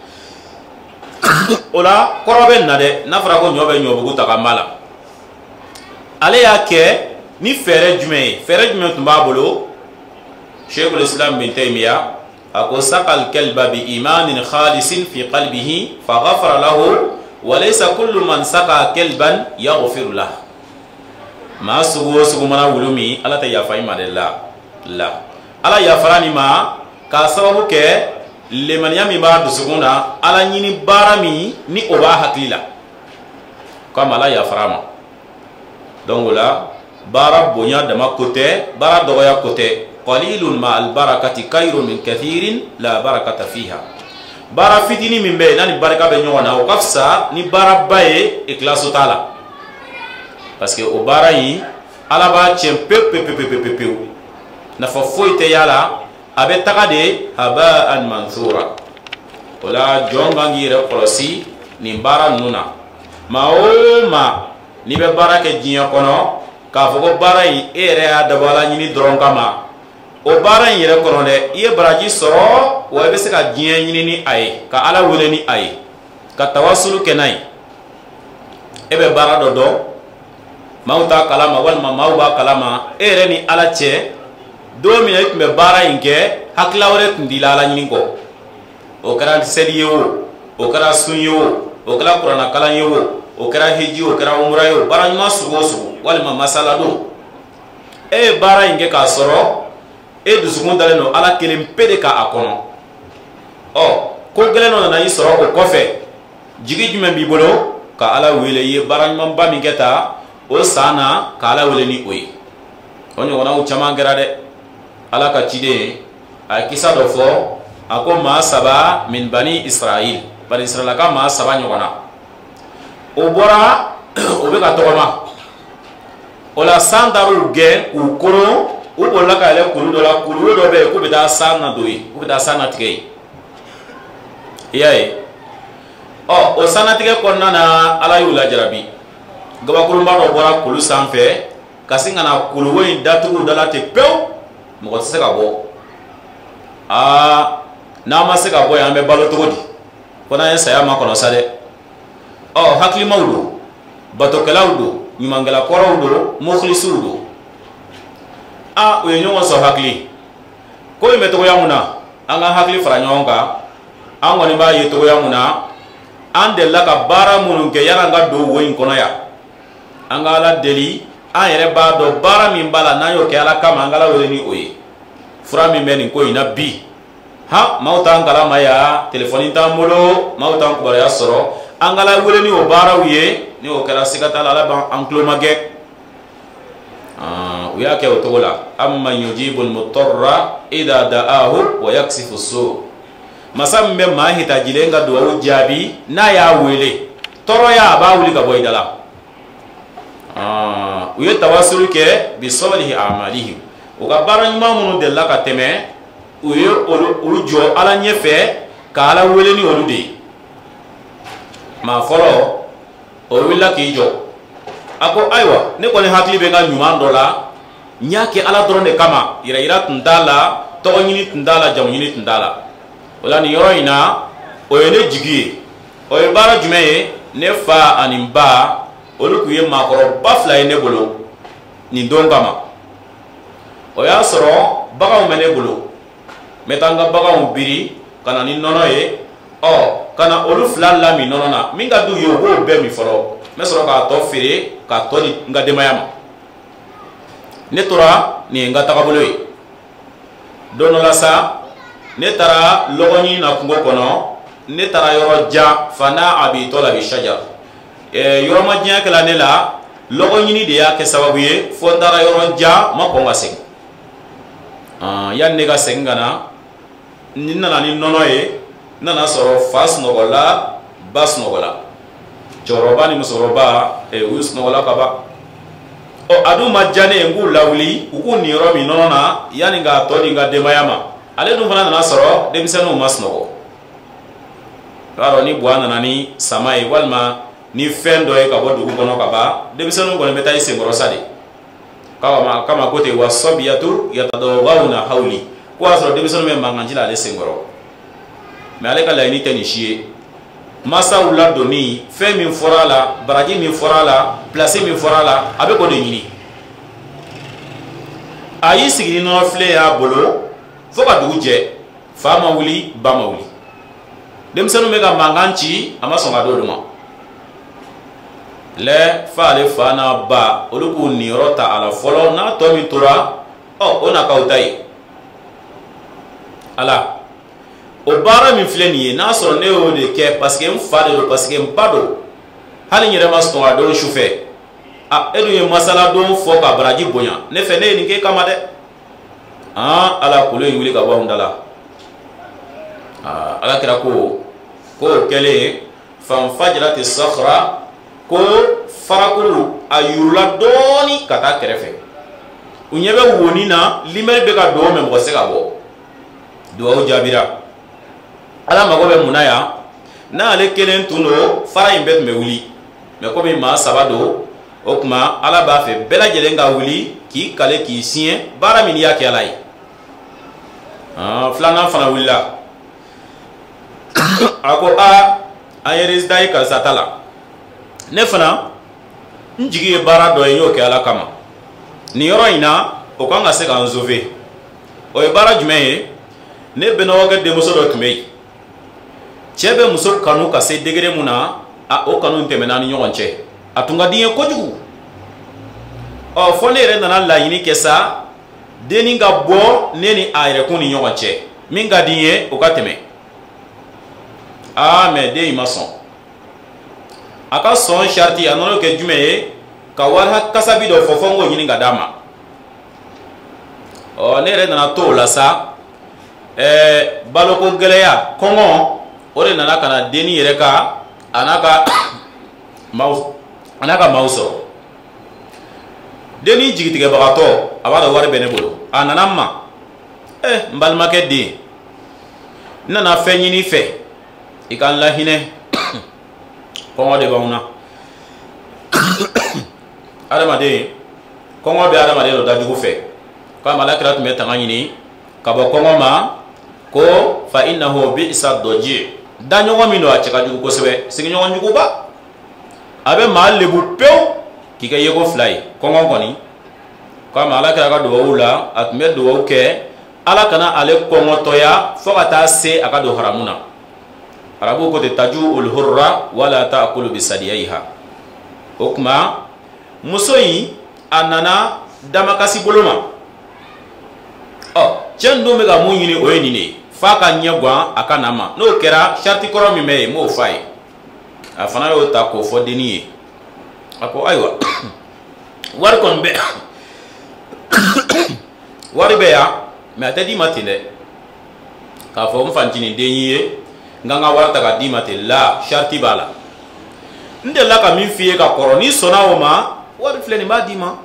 ola korobe na de na fara ko nyobe nyobo guta kamala ale ya ke ni fere jume fere jume tumba bolo Sheikhul Islam bin Taymiya ako saqal kalba bi imanin khalisin fi qalbihi fa ghafara lahu wa laysa kullu man saqa kalban yaghfir lahu ma sugo sugo mana wulumi ala ta yafa imadella la ala yafarani ma ka sababu ke leman yami ba dusuguna ala nyini barami ni oba haklila kama ala yafarama donc la bara bonya dama côté bara doya côté qalilun ma al barakati kayrun min kathirin la barakata fiha bara fitini mimbe nani baraka be nyona o kafsa ni bara baye ikhlasu taala parce que o bara yi ala ba chempe pe pe pe pe pe na fa foite yala abe takade haba'an mansura wala jonga ngire kolosi ni bara nuna ma o ma ni be bara ke jinya kono ka fogo bara yi ere adabala nyini dron kama o bara yire kono de iye baraji soro o be se ka jinya nyini ni ay ka ala wele ni ay ka tawassulu kenai ebe bara dodo mauta kalama wal mauba kalama ere ni ala che do mi ek me bara inke haklawre ndila ala nyini ko o kara seliyo o kara sunyo o kala qur'ana kala yo o kɛra hiji o kɛra umra ye o baara ɲuman sugu o sugu walima masala don e ye baara in kɛ k'a sɔrɔ e dusukun dalen don ala kelen pe de k'a kɔnɔ ɔ ko gɛlɛn dɔ nana i sɔrɔ o kɔfɛ jigi jumɛn b'i bolo ka ala wele i ye baara ɲumanba min kɛ ta o san na ka ala wele ni o ye o ɲɔgɔnnaw caman kɛra dɛ ala ka ciden a ye kisa dɔ fɔ a ko maa saba min bani israil bani israilaka maa saba ɲɔgɔnna o bɔra o bɛ ka tɔgɔma o la san taar'u gɛn k'u koron u bolila ka yɛlɛ kulu dɔ la kulu dɔ bɛ yen k'u bɛ taa san na don yen k'u bɛ taa san natigɛ yen i y'a ye ɔ o san natigɛ kɔnɔna na ala y'u lajarabi gabakurunba dɔ bɔra kulu sanfɛ ka sin ka na kulu wo in datugu da la ten pewu mɔgɔ tɛ se ka bɔ aa n'an ma se ka bɔ yen an bɛ balo cogo di ko n'an ye saya makɔnɔ sa dɛ ɔ hakilimaw don batokɛlaw don ɲumankɛlakɔrɔw don mɔkilisiw don a u ye ɲɔgɔn sɔrɔ hakili ko in bɛ togoya mun na an ka hakili fara ɲɔgɔn kan an kɔni b'a ye togoya mun na an delila ka baara minnu kɛ yan'an ka don wo in kɔnɔ yan an ka ala deli an yɛrɛ b'a dɔn baara min b'a la n'an y'o kɛ ala kama an ka ala wele ni o ye fura min bɛ nin ko in na bi ha maaw t'an kalama ya telefɔni t'an bolo maaw t'an kibaruya sɔrɔ an ka ala wele ni o baaraw ye ni o kɛra siga t'a la ala b'an tulo magɛ u y'a kɛ o cogo la amma yujibu al-mutarra idha da'ahu wa yaksifu as-su masa min bɛ maa hitajilen ka duwawu jaabi n'a y'a wele tɔɔrɔya a b'a wuli ka bɔ i da la u ye tawassul kɛ bi salihi a'malihi u ka baara ɲuman minnu delila ka tɛmɛ u ye olu jɔ ala ɲɛfɛ ka ala wele ni olu de ye maa fɔlɔ o wulila k'i jɔ a ko ayiwa ne kɔni hakili bɛ n ka ɲuman dɔ la n y'a kɛ ala dɔrɔn de kama yɛrɛ yira tun t'a la tɔgɔ ɲini tun t'a la jamu ɲini tun t'a la o la nin yɔrɔ in na o ye ne jigi ye o ye baara jumɛn ye ne fa ani n ba olu tun ye maakɔrɔba fila ye ne bolo nin don kama o y'a sɔrɔ baganw bɛ ne bolo n bɛ taa n ka baganw biri ka na ni nɔnɔ ye ɔ ka na olu fila lami nɔnɔ na min ka d'u ye o b'o bɛɛ min fɔlɔ n bɛ sɔrɔ k'a tɔ feere k'a tɔ di n ka denbaya ma ne tora nin ye n ka tagabolo ye don dɔ la sa ne taara lɔgɔ ɲini na kungo kɔnɔ ne taara yɔrɔ jan fana a b'i tɔ la bi saja yɔrɔ ma diɲɛ kɛla ne la lɔgɔ ɲini de y'a kɛ sababu ye fo n taara yɔrɔ jan ma kɔn ka segin yanni ne ka segin ka na n nana ni nɔnɔ ye n nana sɔrɔ fa sunɔgɔla ba sunɔgɔla cɛkɔrɔba ni musokɔrɔba u sunɔgɔla ka ban ɔ a dun ma diya ne ye n k'u lawuli u k'u nin yɔrɔ min nɔnɔ na yanni k'a tɔ di n ka denbaya ma ale dun fana nana sɔrɔ denmisɛnninw ma sunɔgɔ i b'a dɔn ni buwa nana ni sama ye walima ni fɛn dɔ ye ka bɔ dugu kɔnɔ ka ban denmisɛnninw kɔni bɛ taa i senkɔrɔ sa de kama kama ko ten wa sabiyatu yatadawawna hawli ko y'a sɔrɔ denmisɛnninw bɛ mankanci la ale senkɔrɔ mɛ ale ka laɲini tɛ nin si ye masaw ladonni fɛn min fɔra a la baraji min fɔra a la pilasi min fɔra a la a bɛ k'o de ɲini a y'i sigi ni nɔnɔfilen y'a bolo fo ka dugu jɛ fa ma wuli ba ma wuli denmisɛnninw bɛ ka mankan ci a ma sɔn ka d'olu ma lɛ fa ale fa n'a ba olu k'u niyɔrɔ ta a la fɔlɔ n'a tɔ min tora ɔ o na k'aw ta ye ala o baara min filɛ nin ye n'a sɔrɔ ne y'o de kɛ parce que n fa de don parce que n ba don hali n yɛrɛ ma sɔn ka don su fɛ a e dun ye masala don fɔ ka baraji bonya ne fɛ ne ye nin kɛ kama dɛ han ala kolo in wuli ka bɔ anw da la ala kira ko ko o kɛlen fanfajirati sakhra ko farakulu a yurula dɔɔni ka taa kɛrɛfɛ u ɲɛ bɛ woni na limɛri bɛ ka don mɛ mɔgɔ se ka bɔ duwawu jaabira ala mago bɛ mun na yan n'ale kelen tun don fara in bɛɛ tun bɛ wuli mɛ komi maa saba don o tuma ala b'a fɛ bɛɛ lajɛlen ka wuli k'i kale k'i siɲɛ baara min y'a kɛ ala ye filanan fana wulila a ko a an ye résultat ye karisa ta la ne fana n jigi ye baara dɔ ye n y'o kɛ ala kama nin yɔrɔ in na o kan ka se ka n sauver o ye baara jumɛn ye ne bɛnɔgɔkɛ denmuso dɔ tun bɛ yen cɛ bɛ muso kanu ka se degré mun na a o kanu tɛmɛna ni ɲɔgɔn cɛ a tun ka di ye kojugu ɔ fɔ ne yɛrɛ nana laɲini kɛ sa denni ka bɔ ne ni a yɛrɛ kun ni ɲɔgɔn cɛ min ka di ye o ka tɛmɛ aa mɛ den in ma sɔn a ka sɔn sariti a nana kɛ jumɛn ye ka wari kasabi dɔ fɔ fɔ n k'o ɲini ka d'a ma ɔ ne yɛrɛ nana to o la sa ɛɛ baloko gɛlɛya kɔngɔ o de nana ka na denni yɛrɛ ka a n'a ka maaw a n'a ka maaw sɔrɔ denni jigitigɛbagatɔ a b'a dɔn wari bɛ ne bolo a nana n ma ɛ n balimakɛ den n nana fɛn ɲini fɛ i ka n lahinɛ kɔngɔ de b'anw na adamaden kɔngɔ bɛ adamaden dɔ dajugu fɛ k'ama Alakira tun bɛ tanga ɲini ka bɔ kɔngɔ ma ko fa innahu bi'sa dɔji daɲɔgɔn min don a cɛ ka jugu kosɛbɛ sigiɲɔgɔn juguba a bɛ maa lebu pewu k'i kɛ yeko fila ye kɔngɔ kɔni k'ama Alakira ka duwawu la a tun bɛ duwawu kɛ ala kana ale kɔngɔtɔya fo ka taa se a ka don haramu na arabu ko te taju ul hurra wala ta'kulu bisadiyiha o kuma muso in a nana damakasi bolo ma ɔ cɛ nin don bɛ ka mun ɲini o ye nin de ye f'a ka ɲɛ gan a ka na ma n'o kɛra sariti kɔrɔ min bɛ yen n m'o f'a ye a fana y'o ta k'o fɔ denni ye a ko ayiwa wari kɔni bɛ wari bɛ yan mɛ a tɛ d'i ma ten dɛ k'a fɔ n fancinin den ye n ka n ka wari ta ka d'i ma ten la sariti b'a la n delila ka min f'i ye ka kɔrɔ n'i sɔnna o ma wari filɛ nin b'a d'i ma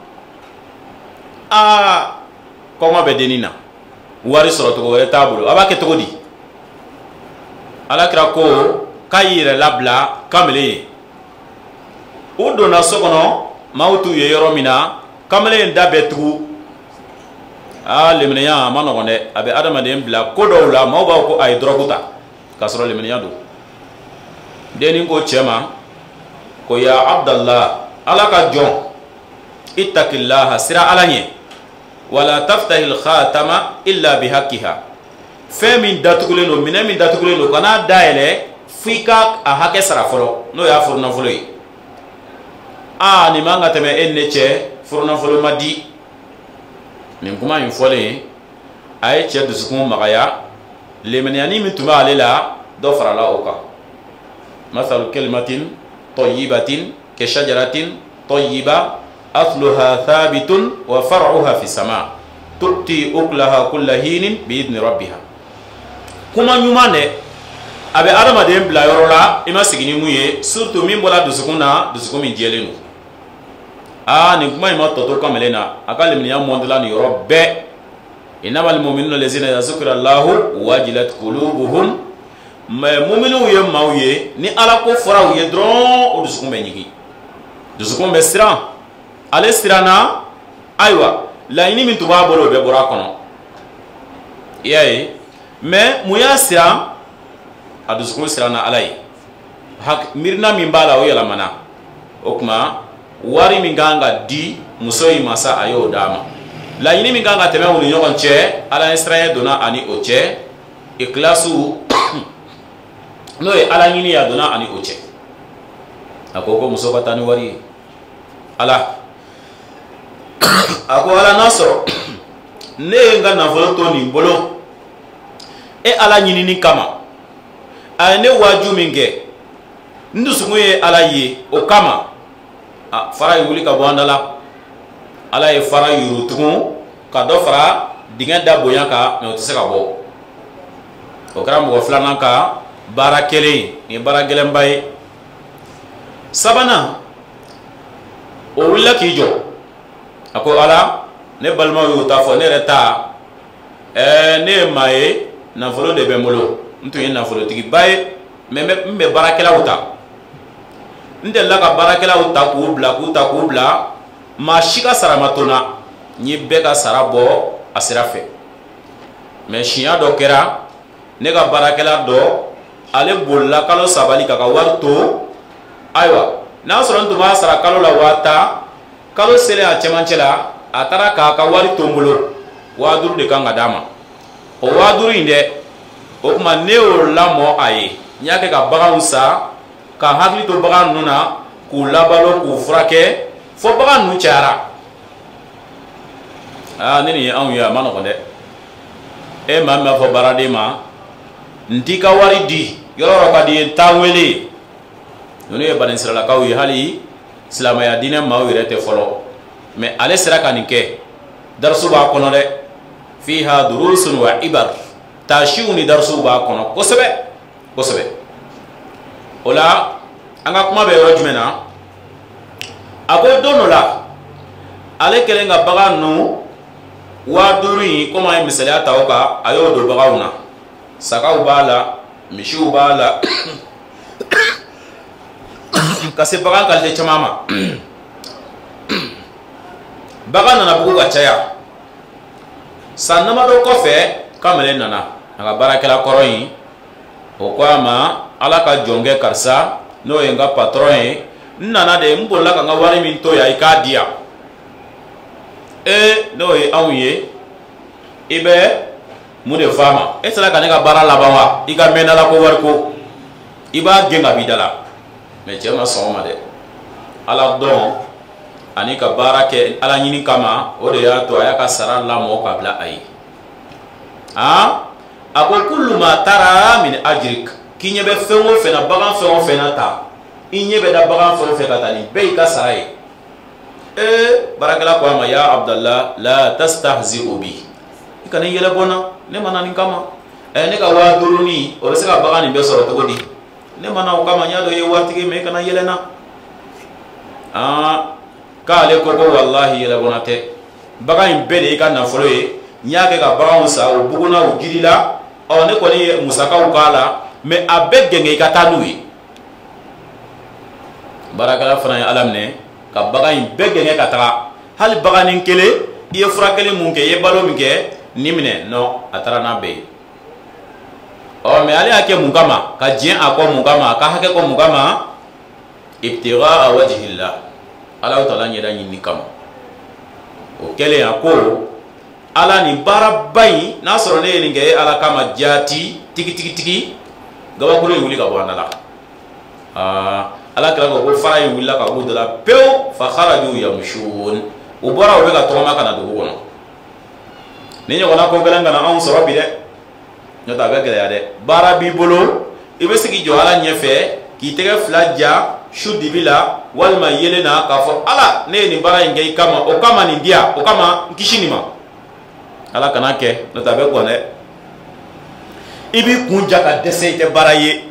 aa kɔngɔ bɛ denni na wari sɔrɔ cogo wɛrɛ t'a bolo a b'a kɛ cogo di Alakira ko k'a y'i yɛrɛ labila kamalen ye u donna so kɔnɔ maaw t'u ye yɔrɔ min na kamalen da bɛ tugu aa leminiya a ma nɔgɔn dɛ a bɛ adamaden bila ko dɔw la maaw b'a fɔ ko a ye dɔrɔgu ta k'a sɔrɔ leminiya don denni ko cɛ ma ko ya Abdallah ala ka jɔn ittaqillaha sira ala ɲɛ wala taftahil khatama illa bihaqqiha fɛn min datugulen don minɛn min datugulen don kana dayɛlɛ f'i ka a hakɛ sara fɔlɔ n'o y'a furunafolo ye aa nin man ka tɛmɛ e ne cɛ furunafolo ma di nin kuma in fɔlen a ye cɛ dusukun magaya leminiyani min tun b'ale la dɔ farala o kan masalu kalimatin tayyibatin ka shajaratin tayyiba asluha thabitun wa far'uha fi sama tu'ti uklaha kulla hinin bi idni rabbiha kuma ɲuman dɛ a bɛ adamaden bila yɔrɔ la i ma sigi ni mun ye surtout min bɔra dusukun na dusukun min jɛlen don aa nin kuma in ma tɔtɔ kamalen na a ka leminiya mɔndila nin yɔrɔ bɛɛ innamal mu'minuna allazina idha zukira Allahu wajilat qulubuhum mɛ mu'miniw ye maaw ye ni ala ko fɔra u ye dɔrɔn o dusukun bɛ ɲigi dusukun bɛ siran ale siranna ayiwa laɲini min tun b'a bolo o bɛɛ bɔra a kɔnɔ i y'a ye mɛ mun y'a siran a dusukun siranna ala ye miirina min b'a la o yɛlɛmana o tuma wari min kan ka di muso in ma sa a y'o d'a ma laɲini min kan ka tɛmɛ u ni ɲɔgɔn cɛ ala ye siranya donna ani o cɛ ikilasiw n'o ye ala ɲini a donna ani o cɛ a ko ko muso ka taa ni wari ye ala a ko ala n'a sɔrɔ ne ye n ka nafolo to nin bolo e ala ɲinini kama a ye ne waaju min kɛ n dusukun ye ala ye o kama a fara ye wuli ka bɔ an da la ala ye fara yuru tugun ka dɔ fara dingɛ da bonya kan mɛ o tɛ se ka bɔ o kɛra mɔgɔ filanan ka baara kelen nin ye baara gɛlɛnba ye sabanan o wulila k'i jɔ a ko ala ne balimaw y'o ta fɔ ne yɛrɛ ta ɛɛ ne ye maa ye nafolo de bɛ n bolo n tun ye nafolotigiba ye mɛ n bɛ baarakɛlaw ta n delila ka baarakɛlaw ta k'u bila k'u ta k'u bila maa si ka sara ma to n na n ye bɛɛ ka sara bɔ a sira fɛ mɛ siɲɛ dɔ kɛra ne ka baarakɛla dɔ ale bolila kalo sabali ka ka wari to ayiwa n'a sɔrɔ n tun b'a sara kalo la waa tan kalo selen a cɛmancɛ la a taara k'a ka wari to n bolo waa duuru de kan ka d'a ma o waa duuru in dɛ o tuma ne y'o lamɔ a ye n y'a kɛ ka baganw san ka hakili to bagan nuna k'u labalo k'u furakɛ fo bagan nu cayara. Ah ne ni anw ye a ma nɔgɔn dɛ. E maa min b'a fɔ baaraden ma n t'i ka wari di yɔrɔ yɔrɔ ka di ye n t'a wele. Ninnu ye bani siralakaw ye hali silamɛya diinɛ maaw yɛrɛ tɛ fɔlɔ mais ale sera ka nin kɛ darisu b'a kɔnɔ dɛ. fiha durusun wa ibar taasiw ni darisu b'a kɔnɔ kosɛbɛ kosɛbɛ. O la an ka kuma bɛ yɔrɔ jumɛn na a ko don dɔ la ale kɛlen ka bagan nu waa duuru in komi an ye misaliya ta o kan a y'o don baganw na. Sagaw b'a la misiw b'a la ka se bagan kalite caman ma. Bagan nana bugu ka caya. San damadɔ kɔfɛ kamalen nana a ka baarakɛla kɔrɔ in o ko a ma ala ka jɔn kɛ karisa n'o ye n ka patron ye n nana de n bolila ka n ka wari min to yan i k'a di yan. E n'o ye anw ye i bɛ mun de f'a ma e sera ka ne ka baara laban wa i ka mɛn dala ko wari ko i b'a gɛn ka b'i da la mais cɛ ma sɔn o ma dɛ. Ala dɔn ani ka baara kɛ ala ɲini kama o de y'a to a y'a ka sara lamɔ ka bila a ye. Ah a ko kullu ma tara min ajrik k'i ɲɛ bɛ fɛn o fɛn na bagan fɛn o fɛn na ta i ɲɛ bɛ da bagan fɛn o fɛn ka taa nin bɛɛ y'i ka sara ye. Eh baarakɛla ko a ma ya Abdallah la tastahzi'u bi i kana yɛlɛ bɔ n na ne ma na nin kama. Eh ne ka waa duuru ni o bɛ se ka bagan nin bɛɛ sɔrɔ cogo di ne ma na o kama n y'a dɔn i ye waritigi mais i kana yɛlɛ n na. Ah k'ale ko ko wallahi yɛlɛbɔnna tɛ bagan in bɛɛ de y'i ka nafolo ye n y'a kɛ ka baganw sa o buguna o jirila ɔ ne kɔni ye musakaw k'a la mais a bɛɛ gɛngɛ i ka taa n'u ye. Baarakɛla fana ye ala minɛ ka bagan in bɛɛ gɛngɛ ka taga hali baganin kelen i ye furakɛli mun kɛ i ye balo min kɛ ni minɛ non a taara n'a bɛɛ ye. Ɔ mais ale y'a kɛ mun kama ka diɲɛ a kɔ mun kama a ka hakɛ kɔ mun kama ibtigha wajhillah ala ta'ala ɲɛda ɲini kama. O kɛlen a ko ala nin baaraba in n'a sɔrɔ ne ye nin kɛ ala kama jaati tigi tigi tigi gabakuru in wuli ka bɔ an da la. Aa ala kɛra ko fara in wulila ka bɔ da la pewu fa kharaju yamshun u bɔra u bɛ ka tɔgɔma ka na dugu kɔnɔ. Ni ɲɔgɔnna ko gɛlɛn kana anw sɔrɔ bi dɛ n'o tɛ a bɛ gɛlɛya dɛ. Baara b'i bolo i bɛ se k'i jɔ ala ɲɛfɛ k'i tɛgɛ fila ja su dibi la walima yelen na k'a fɔ ala ne ye nin baara in kɛ i kama o kama nin diya o kama n kisi nin ma. Ala kana kɛ n'o tɛ a bɛ gɔn dɛ. I b'i kun ja ka dɛsɛ i tɛ baara ye.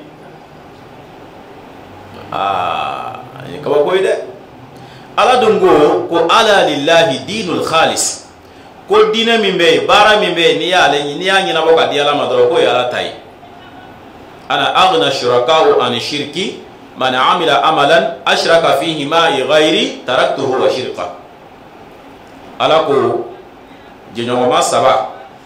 Aa ye kabako ye dɛ. Ala dun ko ko ala lillahi dinul khalis ko diinɛ min bɛ yen baara min bɛ yen n'i y'ale n'i y'a ɲɛnabɔ ka di ala ma dɔrɔn k'o ye ala ta ye. Ana aghna shuraka'u ani shirki man amila amalan ashraka fihi ma'i ghairi taraktuhu wa shirka. Ala ko jɛɲɔgɔnma saba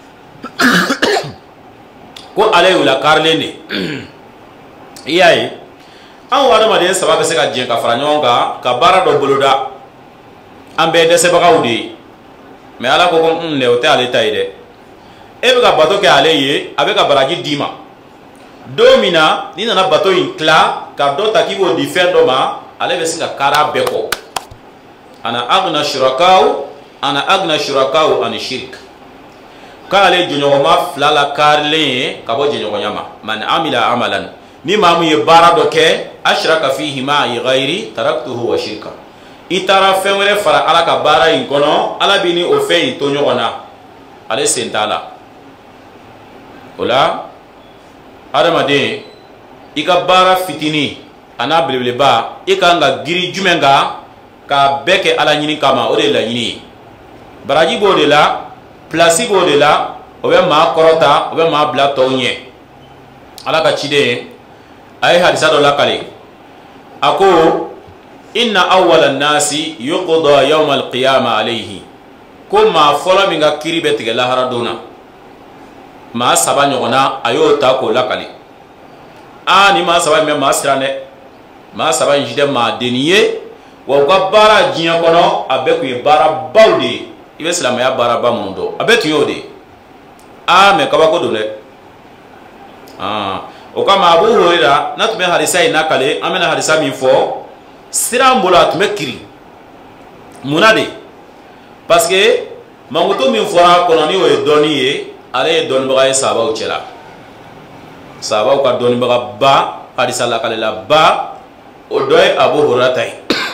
ko ale y'u lakarilen de. I y'a ye anw adamaden saba bɛ se ka jɛ ka fara ɲɔgɔn kan ka baara dɔ boloda an bɛɛ dɛsɛbagaw de ye mais ala ko ko n dɛ o tɛ ale ta ye dɛ. E bɛ ka bato kɛ ale ye a bɛ ka baraji d'i ma don min na n'i nana bato in tila ka dɔ ta k'i b'o di fɛn dɔ ma ale bɛ se ka kari bɛɛ kɔ. Ana aghna shuraka'u ana aghna shuraka'u ani shirk k'ale jɛɲɔgɔnma fila la karilen ye ka bɔ jɛɲɔgɔnya ma. Man amila amalan ni maa min ye baara dɔ kɛ ashraka fihi ma'i ghairi taraktuhu wa shirka i taara fɛn wɛrɛ fara ala ka baara in kɔnɔ ala b'i ni o fɛn in to ɲɔgɔn na ale sen t'a la. O la adamaden i ka baara fitinin a n'a belebeleba i kan ka giri jumɛn kan k'a bɛɛ kɛ ala ɲini kama o de ye laɲini ye. Baraji b'o de la pilasi b'o de la o bɛ maa kɔrɔta o bɛ maa bila tɔw ɲɛ. Ala ka ciden a ye hadisa dɔ lakale a ko inna awwala nasi yuqda yawma alqiyama alayhi ko maa fɔlɔ min ka kiri bɛ tigɛ lahara don na maa saba ɲɔgɔnna a y'o ta k'o lakale. Aa ni maa saba in bɛ maa siran dɛ. Maa saba in si tɛ maa denni ye wa u ka baara diɲɛ kɔnɔ a bɛɛ tun ye baara baw de ye. I bɛ silamɛya baara ba minnu dɔn a bɛɛ tun y'o de ye. Aa mɛ kabako don dɛ. Aa o kama Abu Huraira na tun bɛ hadisa in nakale an bɛna hadisa min fɔ sira bolo a tun bɛ kiri munna de parce que mankutu min fɔra kɔnɔ ni o ye dɔɔni ye ale ye dɔɔnibaga ye sahabaw cɛla sahabaw ka dɔɔnibaga ba hadisa lakalela ba o dɔ ye Abu Huraira ta ye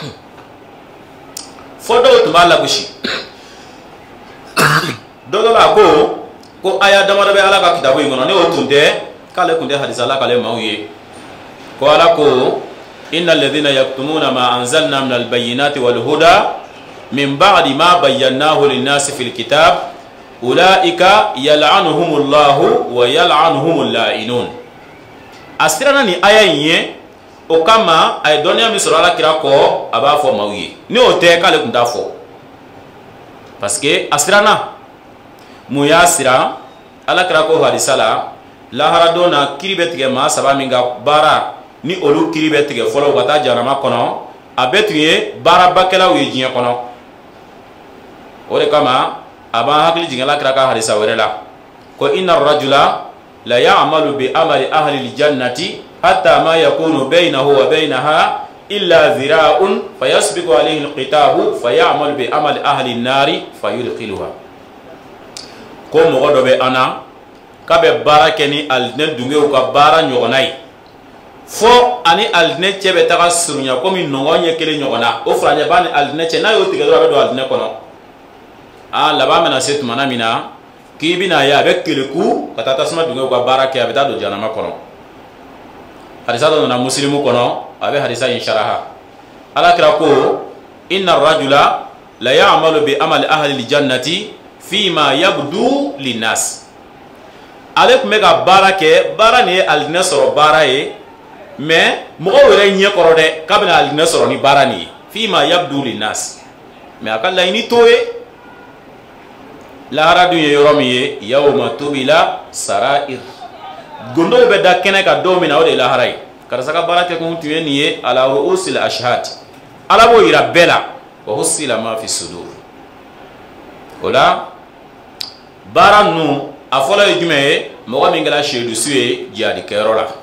fo dɔw tun b'a lagosi dɔ dɔ la ko ko aya damadɔ bɛ Ala ka kitabu in kɔnɔ ne o tun tɛ k'ale tun tɛ hadisa lakale maaw ye ko Ala ko innal ladhina yaktumuna ma anzalna minal bayyinati wal huda min ba'di ma bayyanahu lin-nasi fil kitab ulaika yal'anuhumullahu wa yal'anuhumul la'inun asirana ni aya in ye o kama ay dɔnniya min sɔrɔ Ala kira kɔ a b'a fɔ maaw ye ni o tɛ k'ale tun t'a fɔ parce que asirana mun y'a sira Ala kira ko hadisa la lahara don na kiri bɛ tigɛ maa saba min ka baara ni olu kiri bɛ tigɛ fɔlɔ ka taa jahanama kɔnɔ a bɛ tun ye baarabakɛlaw ye diɲɛ kɔnɔ o de kama a b'an hakili jigin Ala kira ka hadisa wɛrɛ la ko inna rajula la ya'malu bi amali ahli al-jannati hatta ma yakunu baynahu wa baynaha illa dhira'un fayasbiqu alayhi al-qitabu fayamalu bi amali ahli an-nari fayudkhiluha ko mɔgɔ dɔ bɛ ana k'a bɛ baara kɛ ni alijinɛ dungew ka baara ɲɔgɔnna ye fo ani alijinɛ cɛ bɛ taga surunya komi nɔgɔ ɲɛ kelen ɲɔgɔnna o furancɛ b'a ni alijinɛ cɛ n'a y'o tigɛ dɔrɔn a bɛ don alijinɛ kɔnɔ a laban bɛna se tumana min na k'i bɛna ye a bɛ keleku ka taa tasuma dungew ka baara kɛ a bɛ taa don jahanama kɔnɔ hadisa dɔ nana musilimu kɔnɔ a bɛ hadisa in sharaha Ala kira ko inna rajula la ya'malu bi amali ahli al-jannati fima yabdu linnas ale tun bɛ ka baara kɛ baara nin ye alijinɛ sɔrɔ baara ye mais mɔgɔw yɛrɛ ɲɛ kɔrɔ dɛ k'a bɛna alijinɛ sɔrɔ ni baara nin ye fima yabdu linnas mais a ka laɲini t'o ye lahara dun ye yɔrɔ min ye yawma tubila sarair gondow bɛ da kɛnɛ ka don min na o de ye lahara ye karisa ka baara kɛ kun tun ye nin ye ala ru'usil ashhad Ala b'o yira bɛɛ la wa husila ma fi sudur o la baara ninnu a fɔlɔ ye jumɛn ye mɔgɔ min kɛra seedusu ye jihadikɛyɔrɔ la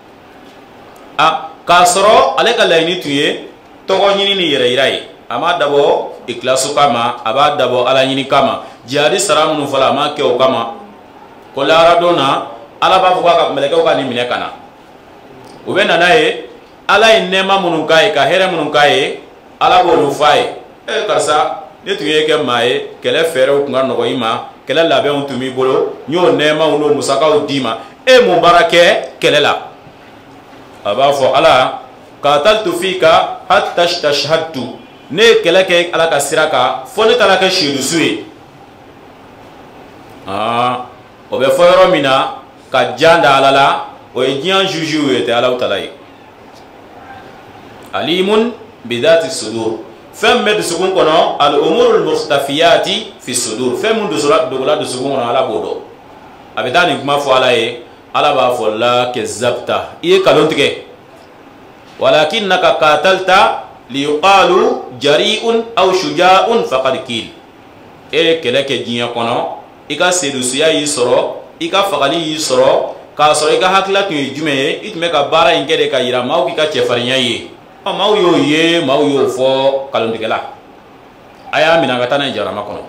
a k'a sɔrɔ ale ka laɲini tun ye tɔgɔ ɲini ni yɛrɛ yira ye a m'a dabɔ ikilasu kama a b'a dabɔ Ala ɲini kama jihadi sara minnu fɔla a m'a kɛ o kama ko lahara don na Ala b'a fɔ k'a ka mɛlɛkɛw ka nin minɛ ka na u bɛ na n'a ye Ala ye nɛɛma minnu k'a ye ka hɛrɛ minnu k'a ye Ala b'olu f'a ye e karisa ne tun ye kɛ maa ye kɛlɛ fɛɛrɛw tun ka nɔgɔ i ma kɛlɛ labɛnw tun b'i bolo n y'o nɛɛmaw n'o musakaw d'i ma e mun baara kɛ kɛlɛ la a b'a fɔ Ala qataltu fika hatta istashhadtu ne ye kɛlɛ kɛ Ala ka sira kan fo ne taara kɛ seedusu ye aa o bɛ fɔ yɔrɔ min na ka jan da Ala la o ye diɲɛ juge ye tɛ Ala tala ye alimun bidati sudur fɛn bɛ dusukun kɔnɔ al umurul mustafiyati fi sudur fɛn mun dogola dusukun kɔnɔ Ala b'o dɔn a bɛ taa nin kuma fɔ Ala ye Ala b'a fɔ la kezabta i ye kalon tigɛ walakinnaka qatalta liyuqalu jari'un aw shuja'un faqad qil e ye kɛlɛ kɛ diɲɛ kɔnɔ i ka seedusuya y'i sɔrɔ i ka fagali y'i sɔrɔ k'a sɔrɔ i ka hakilila tun ye jumɛn ye i tun bɛ ka baara in kɛ de ka yira maaw k'i ka cɛfarinya ye ɔ maaw y'o ye maaw y'o fɔ kalontigɛla a y'a minɛ ka taa n'a ye jahanama kɔnɔ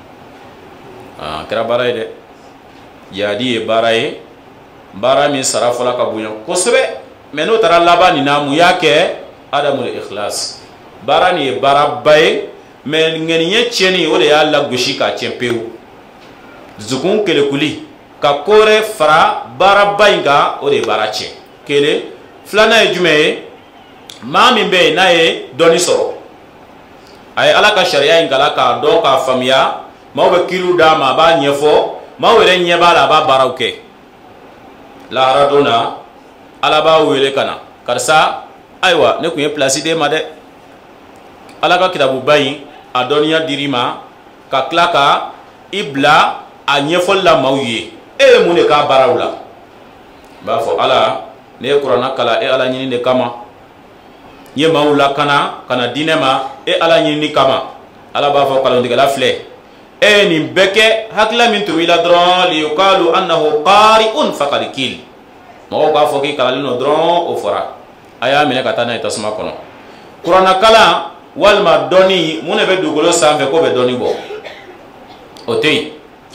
a kɛra baara ye dɛ jihadi ye baara ye baara min sara fɔla ka bonya kosɛbɛ mais n'o taara laban nin na mun y'a kɛ adamul ikhlas baara nin ye baara ba ye mais ŋaniya tiɲɛni o de y'a lagosi k'a tiɲɛ pewu dusukun kelekuli ka koore fara baara ba in kan o de ye baara tiɲɛ kelen filanan ye jumɛn ye maa min bɛ yen n'a ye dɔnni sɔrɔ a ye Ala ka sariya in kalan k'a dɔn k'a faamuya maaw bɛ kiiriw d'a ma a b'a ɲɛfɔ maaw yɛrɛ ɲɛ b'a la a b'a baaraw kɛ lahara don na Ala b'a wele ka na karisa ayiwa ne tun ye place d'e ma dɛ Ala ka kitabuba in a dɔnniya dir'i ma ka tila ka i bila a ɲɛfɔli la maaw ye e ye mun de k'a baaraw la n b'a fɔ Ala ne ye kuranna kalan e Ala ɲini de kama n ye maaw lakana ka na diinɛ ma e Ala ɲini kama Ala b'a fɔ kalontigɛla filɛ e ye nin bɛɛ kɛ hakilila min tun b'i la dɔrɔn liyuqalu annahu qari'un faqad qil mɔgɔw k'a fɔ k'i kalalen no dɔrɔn o fɔra a y'a minɛ ka taa n'a ye tasuma kɔnɔ kuranna kalan walima dɔnni mun de bɛ dugukolo sanfɛ k'o bɛ dɔnni bɔ o tɛ yen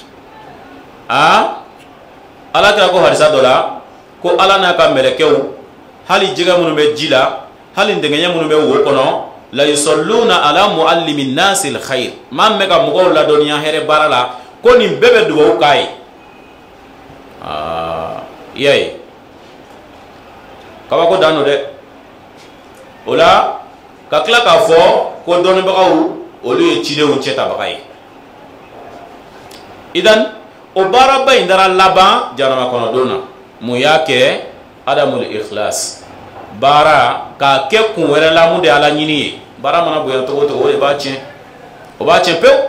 a ala kira ko hadisa dɔ la ko ala n'a ka mɛlɛkɛw hali jɛgɛ minnu bɛ ji la hali ndɛngɛɲɛ minnu bɛ wo kɔnɔ la yusalluna ala muallimi nasi alkhair maa min bɛ ka mɔgɔw ladɔnniya hɛrɛ baara la ko nin bɛɛ bɛ dugawu k'a ye i y'a ye kabako dan don dɛ o la ka tila k'a fɔ ko dɔnnibagaw olu ye cidenw cɛtabaga ye idan o baaraba in dara laban jahanama kɔnɔdon na mun y'a kɛ adamul ikhlas baara k'a kɛ kun wɛrɛ la mun de ala ɲini ye baara mana bonya togo togo o de b'a tiɲɛ o b'a tiɲɛ pewu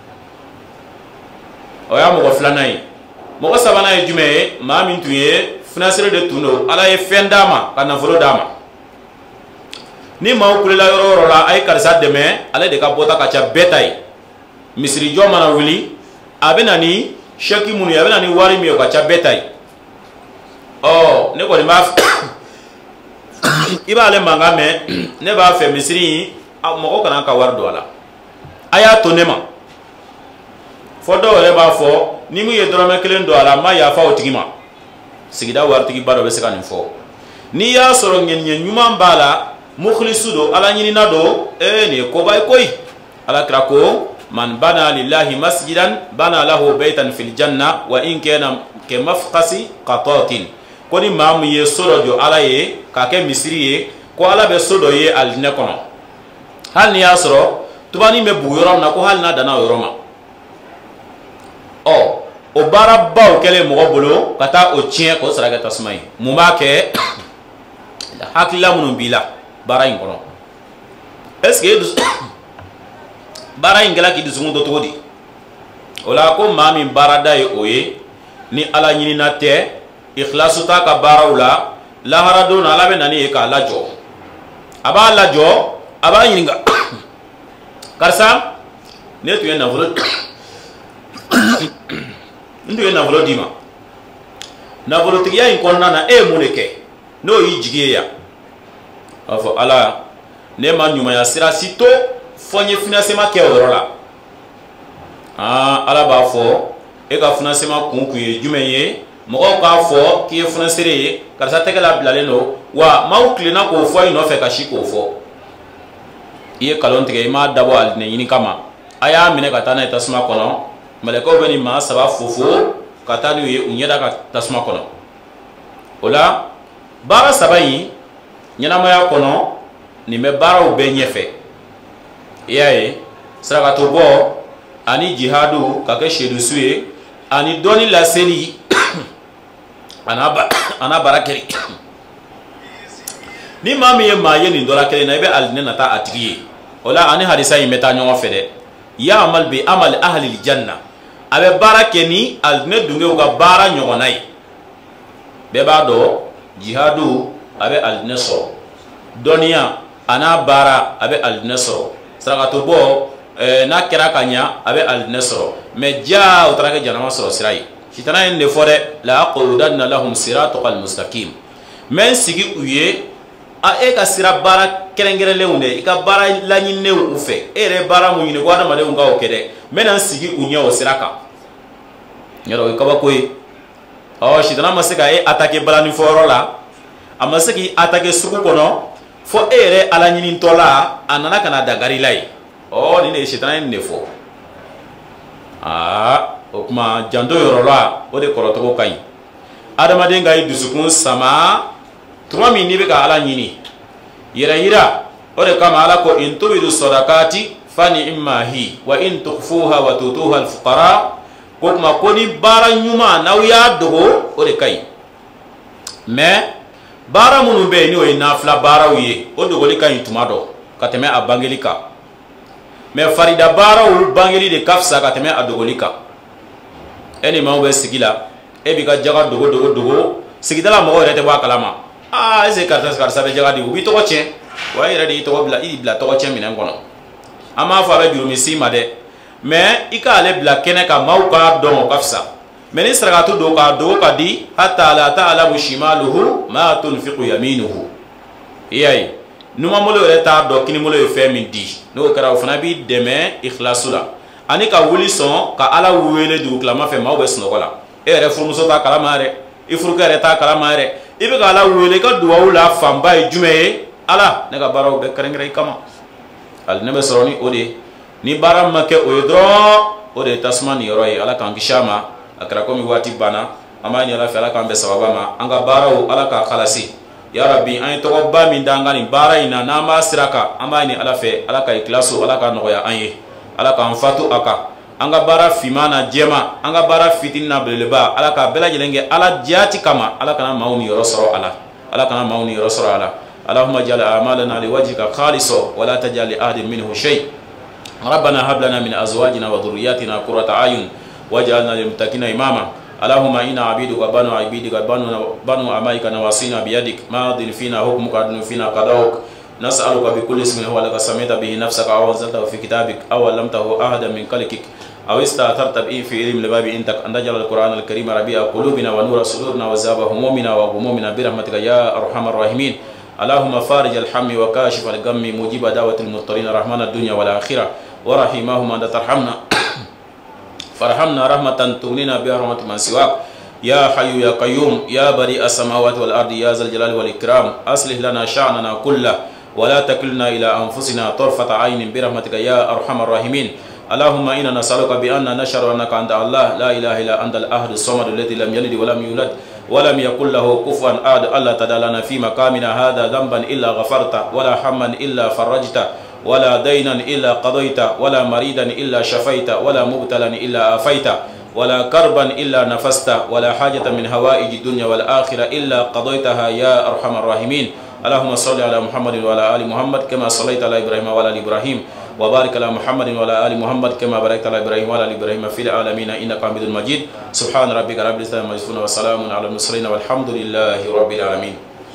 o y'a mɔgɔ filanan ye mɔgɔ sabanan ye jumɛn ye maa min tun ye finansire de tun don ala ye fɛn d'a ma ka nafolo d'a ma ni maaw kulela yɔrɔ o yɔrɔ la a ye karisa dɛmɛ ale de ka bɔta ka ca bɛɛ ta ye misirijɔ mana wuli a bɛ na ni sɛki minnu ye a bɛ na ni wari min ye o ka ca bɛɛ ta ye ɔ ne kɔni b'a fɛ i b'ale mankan mɛn ne b'a fɛ misiri in mɔgɔ kana ka wari don a la a y'a to ne ma fɔ dɔw yɛrɛ b'a fɔ ni min ye dɔrɔmɛ kelen don a la n ma yafa o tigi ma sigida waritigiba dɔ bɛ se ka nin fɔ n'i y'a sɔrɔ ŋɛniɲɛ ɲuman b'a la mukhlisu don ala ɲinina don ee nin ye koba ye koyi ala kira ko man bana lillahi masjidan bana lahu baytan fil janna wa in kana kemafqasi qatatin ko ni maa min ye so dɔ jɔ ala ye k'a kɛ misiri ye ko ala bɛ so dɔ ye alijinɛ kɔnɔ hali ni y'a sɔrɔ tubani bɛ bugu yɔrɔ min na ko hali n'a danna o yɔrɔ ma ɔ o baarabaw kɛlen mɔgɔ bolo ka taa o tiɲɛ k'o sara kɛ tasuma ye mun b'a kɛ hakilila minnu b'i la baara in kɔnɔ est-ce que baara in kɛla k'i dusukun to cogo di o la ko maa min baarada ye o ye ni ala ɲinina tɛ ikhlasu t'a ka baaraw la lahara don na ala bɛ na ni ye k'a lajɔ a b'a lajɔ a b'a ɲininka karisa ne tun ye nafolo n tun ye nafolo d'i ma nafolotigiya in kɔnɔna na e ye mun de kɛ n'o y'i jigi ye yan a b'a fɔ ala ne ma ɲumanya sira si to fɔ n ye financement kɛ o yɔrɔ la aa ala b'a fɔ e ka financement kun kun ye jumɛn ye mɔgɔw k'a fɔ k'i ye financeur ye karisa tɛgɛ la bilalen don wa maaw tilenna k'o fɔ i nɔfɛ ka si k'o fɔ i ye kalon tigɛ i m'a dabɔ alijinɛ ɲini kama a y'a minɛ ka taa n'a ye tasuma kɔnɔ mɛlɛkɛw bɛ nin maa saba fofo ka taa n'u ye u ɲɛda ka tasuma kɔnɔ o la baara saba in ɲɛnamaya kɔnɔ nin bɛ baaraw bɛɛ ɲɛfɛ i y'a ye sarakato bɔ ani jihadu ka kɛ seedusu ye ani dɔnni laseli ana baara kɛli ni maa min ye maa ye nin dɔ la kelen na i bɛ alijinɛ nata a tigi ye o la ani hadisa in bɛ taa ɲɔgɔn fɛ dɛ ya amal bi amal ahli janna a bɛ baara kɛ ni alijinɛ dunkew ka baara ɲɔgɔnna ye bɛɛ b'a dɔn jihadu a bɛ alijinɛ sɔrɔ dɔnniya a n'a baara a bɛ alijinɛ sɔrɔ sarakato bɔ n'a kɛra ka ɲa a bɛ alijinɛ sɔrɔ mɛ jaa o taara kɛ janama sɔrɔ sira ye sitana ye nin de fɔ dɛ la aqudanna lahum siratal mustaqim mɛ n sigi u ye a e ka sira baara kɛrɛnkɛrɛnlenw dɛ i ka baara laɲininenw u fɛ e yɛrɛ baara mun ɲini ko adamadenw ka o kɛ dɛ n bɛna n sigi u ɲɛ o sira kan yɔrɔ o ye kabako ye ɔ sitana ma se ka e attaquer balanifɔyɔrɔ la a ma se k'i attaquer sugu kɔnɔ fo e yɛrɛ ala ɲinitɔ la a nana ka na dangari la ye ɔ nin de ye sitana ye nin de fɔ aa o kuma janto yɔrɔ la o de kɔrɔtɔgɔ ka ɲi adamaden ka i dusukun sama tuma min n'i bɛ ka ala ɲini yɛrɛ yira o de kama ala ko in tubidu sadakati fani imma hi wa in tukhfuha wa tutuha alfuqara ko kuma ko ni baara ɲuman n'aw y'a dogo o de ka ɲi mais baara minnu bɛ yen n'o ye nafila baaraw ye o dogoli ka ɲi tuma dɔ ka tɛmɛ a bangeli kan mais farida baaraw bangeli de ka fisa ka tɛmɛ a dogoli kan e ni maaw bɛ sigi la e b'i ka jaga dogo dogo dogo sigidala mɔgɔw yɛrɛ tɛ bɔ a kalama aa est-ce que karisa karisa bɛ jaga di u b'i tɔgɔ tiɲɛ wa e yɛrɛ de y'i tɔgɔ bila i bila tɔgɔ tiɲɛ minɛn kɔnɔ an m'a fɔ a bɛ jurumi s'i ma dɛ mais i k'ale bila kɛnɛ kan maaw k'a dɔn o ka fisa meni saragatu do ka do ka di hatta la ta'lamu shimaluhu ma tunfiqu yaminuhu iyai numa molo re ta do kini molo fe min di no kara fana bi deme ikhlasula ani ka wuli son ka ala wele du klama fe ma obes no kola e re furmuso ta kala mare e furka re ta kala mare ibe ka ala wele ka duwa wula famba jume ala ne ka baraw be karengre kama al nebe soroni ode ni baram make o yedro ode tasman yoro yi ala kan kishama akra komi wati bana amani ala fe ala kan be sababa ma anga baraw ala ka khalasi ya rabbi an to ba min dangani bara ina na ma siraka amani ala fe ala ka ikhlasu ala ka noya anye ala ka fatu aka anga bara fimana jema anga bara fitinna beleba ala ka bela jelenge ala jati kama ala kana mauni yorosoro ala ala kana mauni yorosoro ala allahumma ja'al a'malana liwajhika khalisan wa la taj'al li ahadin minhu shay rabbana hab lana min azwajina wa dhurriyyatina qurrata a'yun waj'alna lil muttaqina imama allahumma inna 'abiduka banu 'abidika banu banu amaika nawasina biyadik madin fina hukmuka adnu fina qada'uk nas'aluka bi kulli ismin huwa laka samita bihi nafsaka aw anzaltahu fi kitabik aw 'allamtahu ahadan min khalqik أو استأثرت به في علم الغيب عندك أن تجعل القرآن الكريم ربيع قلوبنا ونور صدورنا وذهاب همومنا وغمومنا برحمتك يا أرحم الراحمين اللهم فارج الهم وكاشف الغم مجيب دعوة المضطرين رحمن الدنيا والآخرة ورحمهم أنت ترحمنا فرحمنا رحمة تغنينا بها رحمة من سواك يا حي يا قيوم يا بريء السماوات والأرض يا ذا الجلال والإكرام أصلح لنا شأننا كله ولا تكلنا إلى أنفسنا طرفة عين برحمتك يا أرحم الراحمين اللهم إنا نسألك بأن نشهد أنك أنت الله لا إله إلا أنت الأحد الصمد الذي لم يلد ولم يولد ولم يكن له كفوا أحد ألا تدع لنا في مقامنا هذا ذنبا إلا غفرته ولا حما إلا فرجته ولا دينا إلا قضيته ولا مريدا إلا شفيته ولا مبتلا إلا آفيته ولا كربا إلا نفسته ولا حاجة من هوائج الدنيا والآخرة إلا قضيتها يا أرحم الراحمين اللهم صل على محمد وعلى آل محمد كما صليت على إبراهيم وعلى آل إبراهيم وبارك على محمد وعلى آل محمد كما باركت على إبراهيم وعلى آل إبراهيم في العالمين إنك حميد مجيد سبحان ربك رب العزة عما يصفون وسلام على المرسلين والحمد لله رب العالمين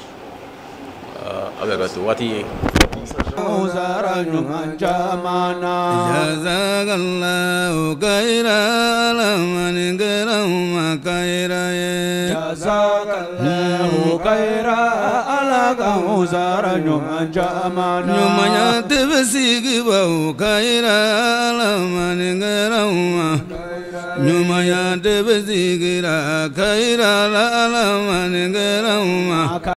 جزاك الله خيرا لمن كرم خيرا جزاك الله خيرا على كوزار نمان جامانا نمان تبسيك بو خيرا لمن كرم نمان تبسيك خيرا لمن كرم